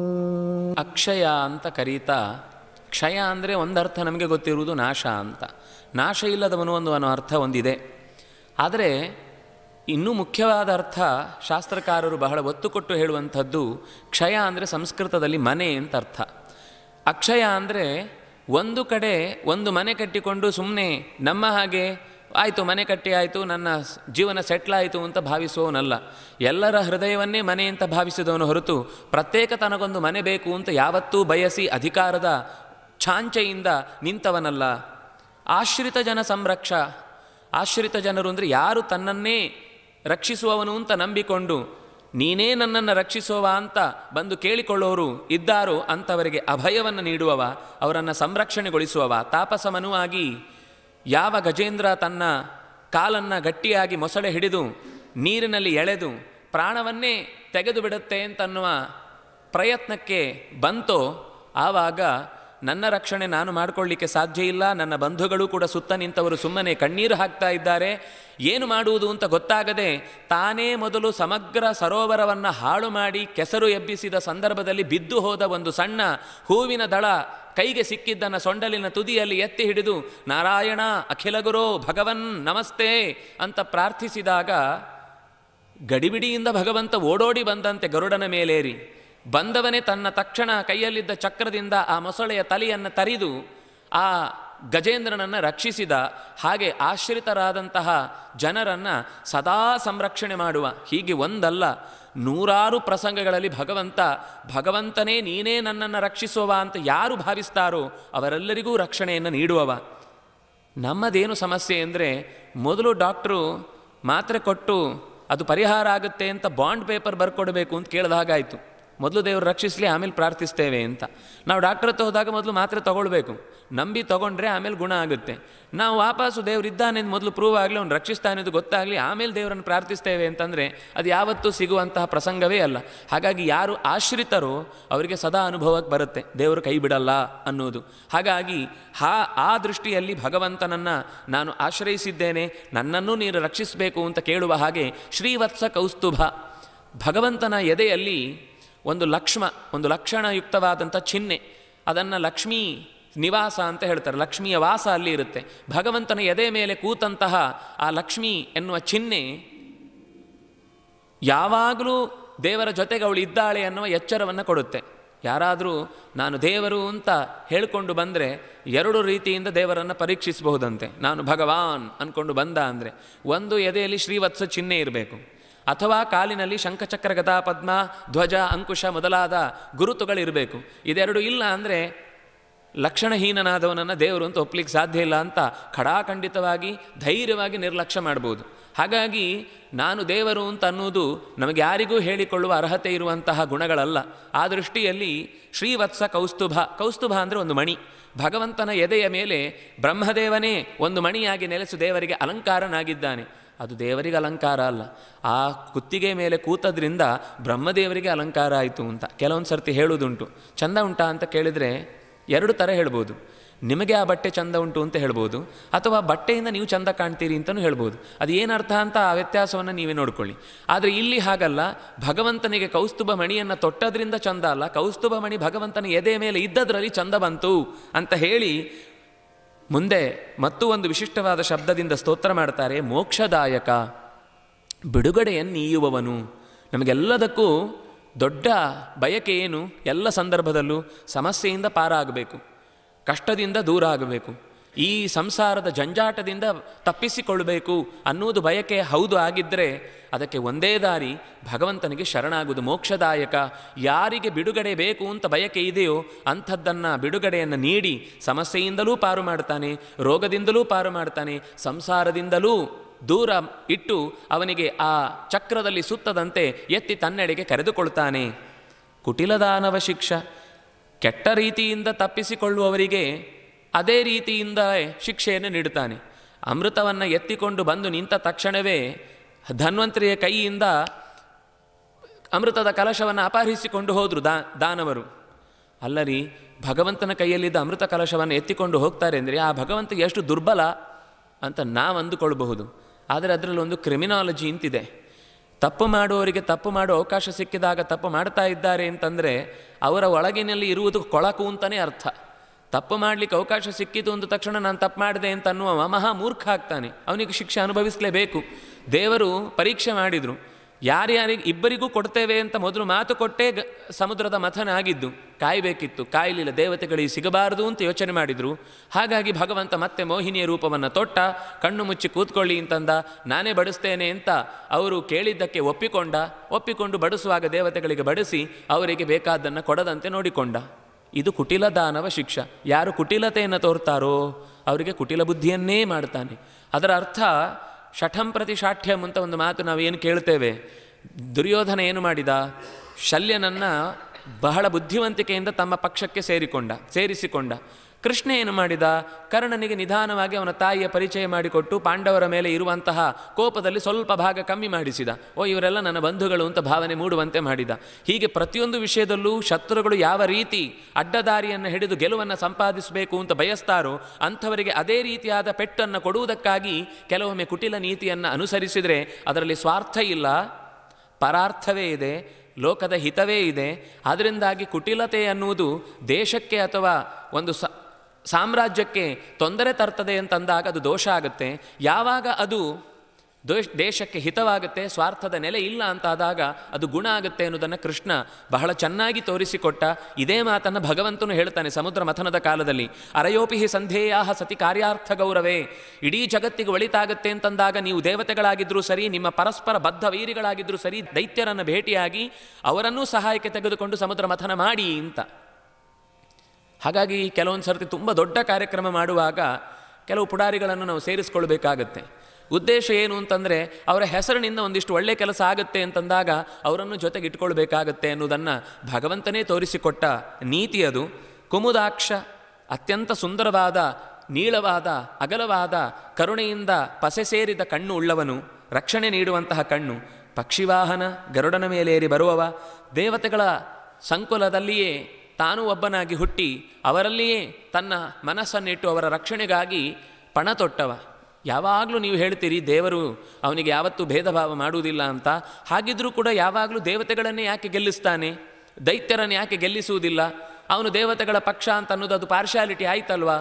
ಅಕ್ಷಯ ಅಂತ ಕರೀತಾ, ಕ್ಷಯ ಅಂದರೆ ಒಂದರ್ಥ ನಮಗೆ ಗೊತ್ತಿರುವುದು ನಾಶ ಅಂತ. ನಾಶ ಇಲ್ಲದವನು ಒಂದು ಅನ್ನೋ ಅರ್ಥ ಒಂದಿದೆ. ಆದರೆ ಇನ್ನೂ ಮುಖ್ಯವಾದ ಅರ್ಥ ಶಾಸ್ತ್ರಕಾರರು ಬಹಳ ಒತ್ತು ಕೊಟ್ಟು ಹೇಳುವಂಥದ್ದು ಕ್ಷಯ ಅಂದರೆ ಸಂಸ್ಕೃತದಲ್ಲಿ ಮನೆ ಅಂತ ಅರ್ಥ. ಅಕ್ಷಯ ಅಂದರೆ ಒಂದು ಕಡೆ ಒಂದು ಮನೆ ಕಟ್ಟಿಕೊಂಡು ಸುಮ್ಮನೆ ನಮ್ಮ ಹಾಗೆ ಆಯಿತು ಮನೆ ಕಟ್ಟಿ ಆಯಿತು ನನ್ನ ಜೀವನ ಸೆಟ್ಲಾಯಿತು ಅಂತ ಭಾವಿಸುವವನಲ್ಲ. ಎಲ್ಲರ ಹೃದಯವನ್ನೇ ಮನೆ ಅಂತ ಭಾವಿಸಿದವನು ಹೊರತು ಪ್ರತ್ಯೇಕ ತನಗೊಂದು ಮನೆ ಬೇಕು ಅಂತ ಯಾವತ್ತೂ ಬಯಸಿ ಅಧಿಕಾರದ ಛಾಂಚೆಯಿಂದ ನಿಂತವನಲ್ಲ. ಆಶ್ರಿತ ಜನ ಸಂರಕ್ಷ, ಆಶ್ರಿತ ಜನರು ಅಂದರೆ ಯಾರು ತನ್ನನ್ನೇ ರಕ್ಷಿಸುವವನು ಅಂತ ನಂಬಿಕೊಂಡು ನೀನೇ ನನ್ನನ್ನು ರಕ್ಷಿಸುವವ ಅಂತ ಬಂದು ಕೇಳಿಕೊಳ್ಳೋರು ಇದ್ದಾರೋ ಅಂಥವರಿಗೆ ಅಭಯವನ್ನು ನೀಡುವವ, ಅವರನ್ನು ಸಂರಕ್ಷಣೆಗೊಳಿಸುವವ. ತಾಪಸಮನುವಾಗಿ ಯಾವ ಗಜೇಂದ್ರ ತನ್ನ ಕಾಲನ್ನು ಗಟ್ಟಿಯಾಗಿ ಮೊಸಳೆ ಹಿಡಿದು ನೀರಿನಲ್ಲಿ ಎಳೆದು ಪ್ರಾಣವನ್ನೇ ತೆಗೆದು ಬಿಡುತ್ತೆ ಅಂತನ್ನುವ ಪ್ರಯತ್ನಕ್ಕೆ ಬಂತೋ ಆವಾಗ ನನ್ನ ರಕ್ಷಣೆ ನಾನು ಮಾಡಿಕೊಳ್ಳಿಕ್ಕೆ ಸಾಧ್ಯ ಇಲ್ಲ, ನನ್ನ ಬಂಧುಗಳು ಕೂಡ ಸುತ್ತ ನಿಂತವರು ಸುಮ್ಮನೆ ಕಣ್ಣೀರು ಹಾಕ್ತಾ ಇದ್ದಾರೆ, ಏನು ಮಾಡುವುದು ಅಂತ ಗೊತ್ತಾಗದೆ ತಾನೇ ಮೊದಲು ಸಮಗ್ರ ಸರೋವರವನ್ನು ಹಾಳು ಮಾಡಿ ಕೆಸರು ಎಬ್ಬಿಸಿದ ಸಂದರ್ಭದಲ್ಲಿ ಬಿದ್ದು ಹೋದ ಒಂದು ಸಣ್ಣ ಹೂವಿನ ದಳ ಕೈಗೆ ಸಿಕ್ಕಿದ್ದನ್ನು ಸೊಂಡಲಿನ ತುದಿಯಲ್ಲಿ ಎತ್ತಿ ಹಿಡಿದು ನಾರಾಯಣ ಅಖಿಲ ಗುರೋ ಭಗವನ್ ನಮಸ್ತೆ ಅಂತ ಪ್ರಾರ್ಥಿಸಿದಾಗ ಗಡಿಬಿಡಿಯಿಂದ ಭಗವಂತ ಓಡೋಡಿ ಬಂದಂತೆ ಗರುಡನ ಮೇಲೇರಿ ಬಂದವನೇ ತನ್ನ ತಕ್ಷಣ ಕೈಯಲ್ಲಿದ್ದ ಚಕ್ರದಿಂದ ಆ ಮೊಸಳೆಯ ತಲೆಯನ್ನು ತರಿದು ಆ ಗಜೇಂದ್ರನನ್ನು ರಕ್ಷಿಸಿದ. ಹಾಗೆ ಆಶ್ರಿತರಾದಂತಹ ಜನರನ್ನು ಸದಾ ಸಂರಕ್ಷಣೆ ಮಾಡುವ. ಹೀಗೆ ಒಂದಲ್ಲ ನೂರಾರು ಪ್ರಸಂಗಗಳಲ್ಲಿ ಭಗವಂತ ಭಗವಂತನೇ ನೀನೇ ನನ್ನನ್ನು ರಕ್ಷಿಸುವ ಅಂತ ಯಾರು ಭಾವಿಸ್ತಾರೋ ಅವರೆಲ್ಲರಿಗೂ ರಕ್ಷಣೆಯನ್ನು ನೀಡುವವ. ನಮ್ಮದೇನು ಸಮಸ್ಯೆ ಅಂದರೆ ಮೊದಲು ಡಾಕ್ಟ್ರು ಮಾತ್ರೆ ಕೊಟ್ಟು ಅದು ಪರಿಹಾರ ಆಗುತ್ತೆ ಅಂತ ಬಾಂಡ್ ಪೇಪರ್ ಬರ್ಕೊಡ್ಬೇಕು ಅಂತ ಕೇಳಿದ ಹಾಗಾಯಿತು. ಮೊದಲು ದೇವರು ರಕ್ಷಿಸಲಿ ಆಮೇಲೆ ಪ್ರಾರ್ಥಿಸ್ತೇವೆ ಅಂತ. ನಾವು ಡಾಕ್ಟರ್ ಹತ್ರ ಹೋದಾಗ ಮೊದಲು ಮಾತ್ರೆ ತೊಗೊಳ್ಬೇಕು, ನಂಬಿ ತೊಗೊಂಡ್ರೆ ಆಮೇಲೆ ಗುಣ ಆಗುತ್ತೆ. ನಾವು ವಾಪಸ್ಸು ದೇವ್ರು ಇದ್ದಾನೆ ಮೊದಲು ಪ್ರೂವ್ ಆಗಲಿ, ಅವ್ನು ರಕ್ಷಿಸ್ತಾನೆ ಅದು ಗೊತ್ತಾಗಲಿ ಆಮೇಲೆ ದೇವರನ್ನು ಪ್ರಾರ್ಥಿಸ್ತೇವೆ ಅಂತಂದರೆ ಅದು ಯಾವತ್ತೂ ಸಿಗುವಂತಹ ಪ್ರಸಂಗವೇ ಅಲ್ಲ. ಹಾಗಾಗಿ ಯಾರು ಆಶ್ರಿತರೋ ಅವರಿಗೆ ಸದಾ ಅನುಭವಕ್ಕೆ ಬರುತ್ತೆ ದೇವರು ಕೈ ಬಿಡಲ್ಲ ಅನ್ನೋದು. ಹಾಗಾಗಿ ಹಾ ಆ ದೃಷ್ಟಿಯಲ್ಲಿ ಭಗವಂತನನ್ನು ನಾನು ಆಶ್ರಯಿಸಿದ್ದೇನೆ, ನನ್ನನ್ನು ನೀನು ರಕ್ಷಿಸಬೇಕು ಅಂತ ಕೇಳುವ ಹಾಗೆ ಶ್ರೀವತ್ಸ ಕೌಸ್ತುಭ, ಭಗವಂತನ ಎದೆಯಲ್ಲಿ ಒಂದು ಲಕ್ಷ್ಮ ಒಂದು ಲಕ್ಷಣಯುಕ್ತವಾದಂಥ ಚಿಹ್ನೆ, ಅದನ್ನು ಲಕ್ಷ್ಮೀ ನಿವಾಸ ಅಂತ ಹೇಳ್ತಾರೆ. ಲಕ್ಷ್ಮಿಯ ವಾಸ ಅಲ್ಲಿ ಇರುತ್ತೆ. ಭಗವಂತನ ಎದೆ ಮೇಲೆ ಕೂತಂತಹ ಆ ಲಕ್ಷ್ಮಿ ಎನ್ನುವ ಚಿಹ್ನೆ ಯಾವಾಗಲೂ ದೇವರ ಜೊತೆಗೆ ಅವಳು ಇದ್ದಾಳೆ ಅನ್ನುವ ಎಚ್ಚರವನ್ನು ಕೊಡುತ್ತೆ. ಯಾರಾದರೂ ನಾನು ದೇವರು ಅಂತ ಹೇಳಿಕೊಂಡು ಬಂದರೆ ಎರಡು ರೀತಿಯಿಂದ ದೇವರನ್ನು ಪರೀಕ್ಷಿಸಬಹುದಂತೆ. ನಾನು ಭಗವಾನ್ ಅಂದ್ಕೊಂಡು ಬಂದ ಅಂದರೆ ಒಂದು ಎದೆಯಲ್ಲಿ ಶ್ರೀವತ್ಸ ಚಿಹ್ನೆ ಇರಬೇಕು, ಅಥವಾ ಕಾಲಿನಲ್ಲಿ ಶಂಖಚಕ್ರ ಗದಾ ಪದ್ಮ ಧ್ವಜ ಅಂಕುಶ ಮೊದಲಾದ ಗುರುತುಗಳಿರಬೇಕು. ಇದೆರಡು ಇಲ್ಲ ಅಂದರೆ ಲಕ್ಷಣಹೀನನಾದವನನ್ನು ದೇವರು ಅಂತ ಒಪ್ಪಲಿಕ್ಕೆ ಸಾಧ್ಯ ಇಲ್ಲ ಅಂತ ಖಡಾಖಂಡಿತವಾಗಿ ಧೈರ್ಯವಾಗಿ ನಿರ್ಲಕ್ಷ್ಯ ಮಾಡ್ಬೋದು. ಹಾಗಾಗಿ ನಾನು ದೇವರು ಅಂತ ಅನ್ನೋದು ನಮಗೆ ಯಾರಿಗೂ ಹೇಳಿಕೊಳ್ಳುವ ಅರ್ಹತೆ ಇರುವಂತಹ ಗುಣಗಳಲ್ಲ. ಆ ದೃಷ್ಟಿಯಲ್ಲಿ ಶ್ರೀವತ್ಸ ಕೌಸ್ತುಭ, ಕೌಸ್ತುಭ ಅಂದರೆ ಒಂದು ಮಣಿ. ಭಗವಂತನ ಎದೆಯ ಮೇಲೆ ಬ್ರಹ್ಮದೇವನೇ ಒಂದು ಮಣಿಯಾಗಿ ನೆಲೆಸು ದೇವರಿಗೆ ಅಲಂಕಾರನಾಗಿದ್ದಾನೆ. ಅದು ದೇವರಿಗೆ ಅಲಂಕಾರ ಅಲ್ಲ, ಆ ಕುತ್ತಿಗೆ ಮೇಲೆ ಕೂತದ್ರಿಂದ ಬ್ರಹ್ಮದೇವರಿಗೆ ಅಲಂಕಾರ ಆಯಿತು ಅಂತ ಕೆಲವೊಂದು ಸರ್ತಿ ಹೇಳುವುದುಂಟು. ಚಂದ ಉಂಟಾ ಅಂತ ಕೇಳಿದರೆ ಎರಡು ಥರ ಹೇಳ್ಬೋದು. ನಿಮಗೆ ಆ ಬಟ್ಟೆ ಚಂದ ಉಂಟು ಅಂತ ಹೇಳ್ಬೋದು, ಅಥವಾ ಬಟ್ಟೆಯಿಂದ ನೀವು ಚಂದ ಕಾಣ್ತೀರಿ ಅಂತಲೂ ಹೇಳ್ಬೋದು. ಅದು ಏನರ್ಥ ಅಂತ ಆ ವ್ಯತ್ಯಾಸವನ್ನು ನೀವೇ ನೋಡ್ಕೊಳ್ಳಿ. ಆದರೆ ಇಲ್ಲಿ ಹಾಗಲ್ಲ, ಭಗವಂತನಿಗೆ ಕೌಸ್ತುಭ ಮಣಿಯನ್ನು ತೊಟ್ಟದ್ರಿಂದ ಚಂದ ಅಲ್ಲ, ಕೌಸ್ತುಭ ಮಣಿ ಭಗವಂತನ ಎದೆ ಮೇಲೆ ಇದ್ದದ್ರಲ್ಲಿ ಚಂದ ಬಂತು ಅಂತ ಹೇಳಿ ಮುಂದೆ ಮತ್ತೂ ಒಂದು ವಿಶಿಷ್ಟವಾದ ಶಬ್ದದಿಂದ ಸ್ತೋತ್ರ ಮಾಡ್ತಾರೆ. ಮೋಕ್ಷದಾಯಕ, ಬಿಡುಗಡೆಯನ್ನೀಯುವವನು. ನಮಗೆಲ್ಲದಕ್ಕೂ ದೊಡ್ಡ ಬಯಕೆ ಏನು? ಎಲ್ಲ ಸಂದರ್ಭದಲ್ಲೂ ಸಮಸ್ಯೆಯಿಂದ ಪಾರಾಗಬೇಕು, ಕಷ್ಟದಿಂದ ದೂರ ಆಗಬೇಕು, ಈ ಸಂಸಾರದ ಜಂಜಾಟದಿಂದ ತಪ್ಪಿಸಿಕೊಳ್ಳಬೇಕು ಅನ್ನುವುದು ಬಯಕೆ ಹೌದು ಆಗಿದ್ದರೆ ಅದಕ್ಕೆ ಒಂದೇ ದಾರಿ ಭಗವಂತನಿಗೆ ಶರಣಾಗುವುದು. ಮೋಕ್ಷದಾಯಕ ಯಾರಿಗೆ ಬಿಡುಗಡೆ ಬೇಕು ಅಂತ ಬಯಕೆ ಇದೆಯೋ ಅಂಥದ್ದನ್ನು ಬಿಡುಗಡೆಯನ್ನು ನೀಡಿ ಸಮಸ್ಯೆಯಿಂದಲೂ ಪಾರು ಮಾಡ್ತಾನೆ, ರೋಗದಿಂದಲೂ ಪಾರು ಮಾಡ್ತಾನೆ, ಸಂಸಾರದಿಂದಲೂ ದೂರ ಇಟ್ಟು ಅವನಿಗೆ ಆ ಚಕ್ರದಲ್ಲಿ ಸುತ್ತದಂತೆ ಎತ್ತಿ ತನ್ನೆಡೆಗೆ ಕರೆದುಕೊಳ್ತಾನೆ. ಕುಟಿಲದಾನವ ಶಿಕ್ಷ, ಕೆಟ್ಟ ರೀತಿಯಿಂದ ತಪ್ಪಿಸಿಕೊಳ್ಳುವವರಿಗೆ ಅದೇ ರೀತಿಯಿಂದ ಶಿಕ್ಷೆಯನ್ನು ನೀಡುತ್ತಾನೆ. ಅಮೃತವನ್ನು ಎತ್ತಿಕೊಂಡು ಬಂದು ನಿಂತ ತಕ್ಷಣವೇ ಧನ್ವಂತರಿಯ ಕೈಯಿಂದ ಅಮೃತದ ಕಲಶವನ್ನು ಅಪಹರಿಸಿಕೊಂಡು ಹೋದರು ದಾ ದಾನವರು. ಅಲ್ಲರಿ, ಭಗವಂತನ ಕೈಯಲ್ಲಿದ್ದ ಅಮೃತ ಕಲಶವನ್ನು ಎತ್ತಿಕೊಂಡು ಹೋಗ್ತಾರೆ ಅಂದರೆ ಆ ಭಗವಂತ ಎಷ್ಟು ದುರ್ಬಲ ಅಂತ ನಾವು ಅಂದುಕೊಳ್ಬಹುದು. ಆದರೆ ಅದರಲ್ಲಿ ಒಂದು ಕ್ರಿಮಿನಾಲಜಿ ಇಂತಿದೆ. ತಪ್ಪು ಮಾಡುವವರಿಗೆ ತಪ್ಪು ಮಾಡುವ ಅವಕಾಶ ಸಿಕ್ಕಿದಾಗ ತಪ್ಪು ಮಾಡ್ತಾ ಇದ್ದಾರೆ ಅಂತಂದರೆ ಅವರ ಒಳಗಿನಲ್ಲಿ ಇರುವುದು ಕೊಳಕು ಅಂತಲೇ ಅರ್ಥ. ತಪ್ಪು ಮಾಡಲಿಕ್ಕೆ ಅವಕಾಶ ಸಿಕ್ಕಿತು ಅಂದ ತಕ್ಷಣ ನಾನು ತಪ್ಪು ಮಾಡಿದೆ ಅಂತ ಅನ್ನುವ ಮಹಾ ಮೂರ್ಖ ಆಗ್ತಾನೆ, ಅವನಿಗೆ ಶಿಕ್ಷೆ ಅನುಭವಿಸಲೇಬೇಕು. ದೇವರು ಪರೀಕ್ಷೆ ಮಾಡಿದರು, ಯಾರ್ಯಾರಿಗೆ ಇಬ್ಬರಿಗೂ ಕೊಡ್ತೇವೆ ಅಂತ ಮೊದಲು ಮಾತು ಕೊಟ್ಟೇ ಗ ಸಮುದ್ರದ ಮಥನ ಆಗಿದ್ದು, ಕಾಯಬೇಕಿತ್ತು, ಕಾಯಲಿಲ್ಲ, ದೇವತೆಗಳಿಗೆ ಸಿಗಬಾರದು ಅಂತ ಯೋಚನೆ ಮಾಡಿದರು. ಹಾಗಾಗಿ ಭಗವಂತ ಮತ್ತೆ ಮೋಹಿನಿಯ ರೂಪವನ್ನು ತೊಟ್ಟ, ಕಣ್ಣು ಮುಚ್ಚಿ ಕೂತ್ಕೊಳ್ಳಿ ಅಂತಂದ, ನಾನೇ ಬಡಿಸ್ತೇನೆ ಅಂತ ಅವರು ಕೇಳಿದ್ದಕ್ಕೆ ಒಪ್ಪಿಕೊಂಡ. ಒಪ್ಪಿಕೊಂಡು ಬಡಿಸುವಾಗ ದೇವತೆಗಳಿಗೆ ಬಡಿಸಿ ಅವರಿಗೆ ಬೇಕಾದ್ದನ್ನು ಕೊಡದಂತೆ ನೋಡಿಕೊಂಡ. ಇದು ಕುಟಿಲ ದಾನವ ಶಿಕ್ಷ. ಯಾರು ಕುಟಿಲತೆಯನ್ನು ತೋರ್ತಾರೋ ಅವರಿಗೆ ಕುಟಿಲ ಬುದ್ಧಿಯನ್ನೇ ಮಾಡ್ತಾನೆ. ಅದರ ಅರ್ಥ ಶಠಂ ಪ್ರತಿ ಶಾಠ್ಯಂ ಅಂತ ಒಂದು ಮಾತು ನಾವೇನು ಕೇಳ್ತೇವೆ. ದುರ್ಯೋಧನ ಏನು ಮಾಡಿದ? ಶಲ್ಯನನ್ನು ಬಹಳ ಬುದ್ಧಿವಂತಿಕೆಯಿಂದ ತಮ್ಮ ಪಕ್ಷಕ್ಕೆ ಸೇರಿಕೊಂಡ ಸೇರಿಸಿಕೊಂಡ. ಕೃಷ್ಣ ಏನು ಮಾಡಿದ? ಕರ್ಣನಿಗೆ ನಿಧಾನವಾಗಿ ಅವನ ತಾಯಿಯ ಪರಿಚಯ ಮಾಡಿಕೊಟ್ಟು ಪಾಂಡವರ ಮೇಲೆ ಇರುವಂತಹ ಕೋಪದಲ್ಲಿ ಸ್ವಲ್ಪ ಭಾಗ ಕಮ್ಮಿ ಮಾಡಿಸಿದ. ಓ, ಇವರೆಲ್ಲ ನನ್ನ ಬಂಧುಗಳು ಅಂತ ಭಾವನೆ ಮೂಡುವಂತೆ ಮಾಡಿದ. ಹೀಗೆ ಪ್ರತಿಯೊಂದು ವಿಷಯದಲ್ಲೂ ಶತ್ರುಗಳು ಯಾವ ರೀತಿ ಅಡ್ಡದಾರಿಯನ್ನು ಹಿಡಿದು ಗೆಲುವನ್ನು ಸಂಪಾದಿಸಬೇಕು ಅಂತ ಬಯಸ್ತಾರೋ ಅಂಥವರಿಗೆ ಅದೇ ರೀತಿಯಾದ ಪೆಟ್ಟನ್ನು ಕೊಡುವುದಕ್ಕಾಗಿ ಕೆಲವೊಮ್ಮೆ ಕುಟಿಲ ನೀತಿಯನ್ನು ಅನುಸರಿಸಿದರೆ ಅದರಲ್ಲಿ ಸ್ವಾರ್ಥ ಇಲ್ಲ, ಪರಾರ್ಥವೇ ಇದೆ, ಲೋಕದ ಹಿತವೇ ಇದೆ. ಅದರಿಂದಾಗಿ ಕುಟಿಲತೆ ಅನ್ನುವುದು ದೇಶಕ್ಕೆ ಅಥವಾ ಒಂದು ಸ ಸಾಮ್ರಾಜ್ಯಕ್ಕೆ ತೊಂದರೆ ತರ್ತದೆ ಅಂತಂದಾಗ ಅದು ದೋಷ ಆಗುತ್ತೆ. ಯಾವಾಗ ಅದು ದೋಷ ದೇಶಕ್ಕೆ ಹಿತವಾಗುತ್ತೆ, ಸ್ವಾರ್ಥದ ನೆಲೆ ಇಲ್ಲ ಅಂತಾದಾಗ ಅದು ಗುಣ ಆಗುತ್ತೆ ಅನ್ನೋದನ್ನು ಕೃಷ್ಣ ಬಹಳ ಚೆನ್ನಾಗಿ ತೋರಿಸಿಕೊಟ್ಟ. ಇದೇ ಮಾತನ್ನು ಭಗವಂತನು ಹೇಳ್ತಾನೆ ಸಮುದ್ರ ಮಥನದ ಕಾಲದಲ್ಲಿ. ಅರಯೋಪಿ ಸಂಧೇಯಾ ಸತಿ ಕಾರ್ಯಾರ್ಥ ಗೌರವೇ. ಇಡೀ ಜಗತ್ತಿಗೆ ಒಳಿತಾಗುತ್ತೆ ಅಂತಂದಾಗ ನೀವು ದೇವತೆಗಳಾಗಿದ್ದರೂ ಸರಿ, ನಿಮ್ಮ ಪರಸ್ಪರ ಬದ್ಧ ವೈರಿಗಳಾಗಿದ್ದರೂ ಸರಿ, ದೈತ್ಯರನ್ನು ಭೇಟಿಯಾಗಿ ಅವರನ್ನೂ ಸಹಾಯಕ್ಕೆ ತೆಗೆದುಕೊಂಡು ಸಮುದ್ರ ಮಥನ ಮಾಡಿ ಅಂತ. ಹಾಗಾಗಿ ಕೆಲವೊಂದು ಸರ್ತಿ ತುಂಬ ದೊಡ್ಡ ಕಾರ್ಯಕ್ರಮ ಮಾಡುವಾಗ ಕೆಲವು ಪುಡಾರಿಗಳನ್ನು ನಾವು ಸೇರಿಸ್ಕೊಳ್ಬೇಕಾಗತ್ತೆ. ಉದ್ದೇಶ ಏನು ಅಂತಂದರೆ ಅವರ ಹೆಸರಿನಿಂದ ಒಂದಿಷ್ಟು ಒಳ್ಳೆಯ ಕೆಲಸ ಆಗುತ್ತೆ ಅಂತಂದಾಗ ಅವರನ್ನು ಜೊತೆಗೆ ಇಟ್ಕೊಳ್ಬೇಕಾಗತ್ತೆ ಅನ್ನೋದನ್ನು ಭಗವಂತನೇ ತೋರಿಸಿಕೊಟ್ಟ ನೀತಿ ಅದು. ಕುಮುದಾಕ್ಷ, ಅತ್ಯಂತ ಸುಂದರವಾದ, ನೀಳವಾದ, ಅಗಲವಾದ, ಕರುಣೆಯಿಂದ ಪಸೆ ಸೇರಿದ ಕಣ್ಣು ಉಳ್ಳವನು, ರಕ್ಷಣೆ ನೀಡುವಂತಹ ಕಣ್ಣು. ಪಕ್ಷಿವಾಹನ, ಗರುಡನ ಮೇಲೇರಿ ಬರುವವ, ದೇವತೆಗಳ ಸಂಕುಲದಲ್ಲಿಯೇ ತಾನೂ ಒಬ್ಬನಾಗಿ ಹುಟ್ಟಿ ಅವರಲ್ಲಿಯೇ ತನ್ನ ಮನಸ್ಸನ್ನಿಟ್ಟು ಅವರ ರಕ್ಷಣೆಗಾಗಿ ಪಣ ತೊಟ್ಟವ. ಯಾವಾಗಲೂ ನೀವು ಹೇಳ್ತೀರಿ ದೇವರು ಅವನಿಗೆ ಯಾವತ್ತೂ ಭೇದ ಭಾವ ಮಾಡುವುದಿಲ್ಲ ಅಂತ. ಹಾಗಿದ್ರೂ ಕೂಡ ಯಾವಾಗಲೂ ದೇವತೆಗಳನ್ನೇ ಯಾಕೆ ಗೆಲ್ಲಿಸ್ತಾನೆ? ದೈತ್ಯರನ್ನು ಯಾಕೆ ಗೆಲ್ಲಿಸುವುದಿಲ್ಲ? ಅವನು ದೇವತೆಗಳ ಪಕ್ಷ ಅಂತ ಅನ್ನೋದು ಅದು ಪಾರ್ಶಾಲಿಟಿ ಆಯ್ತಲ್ವಾ?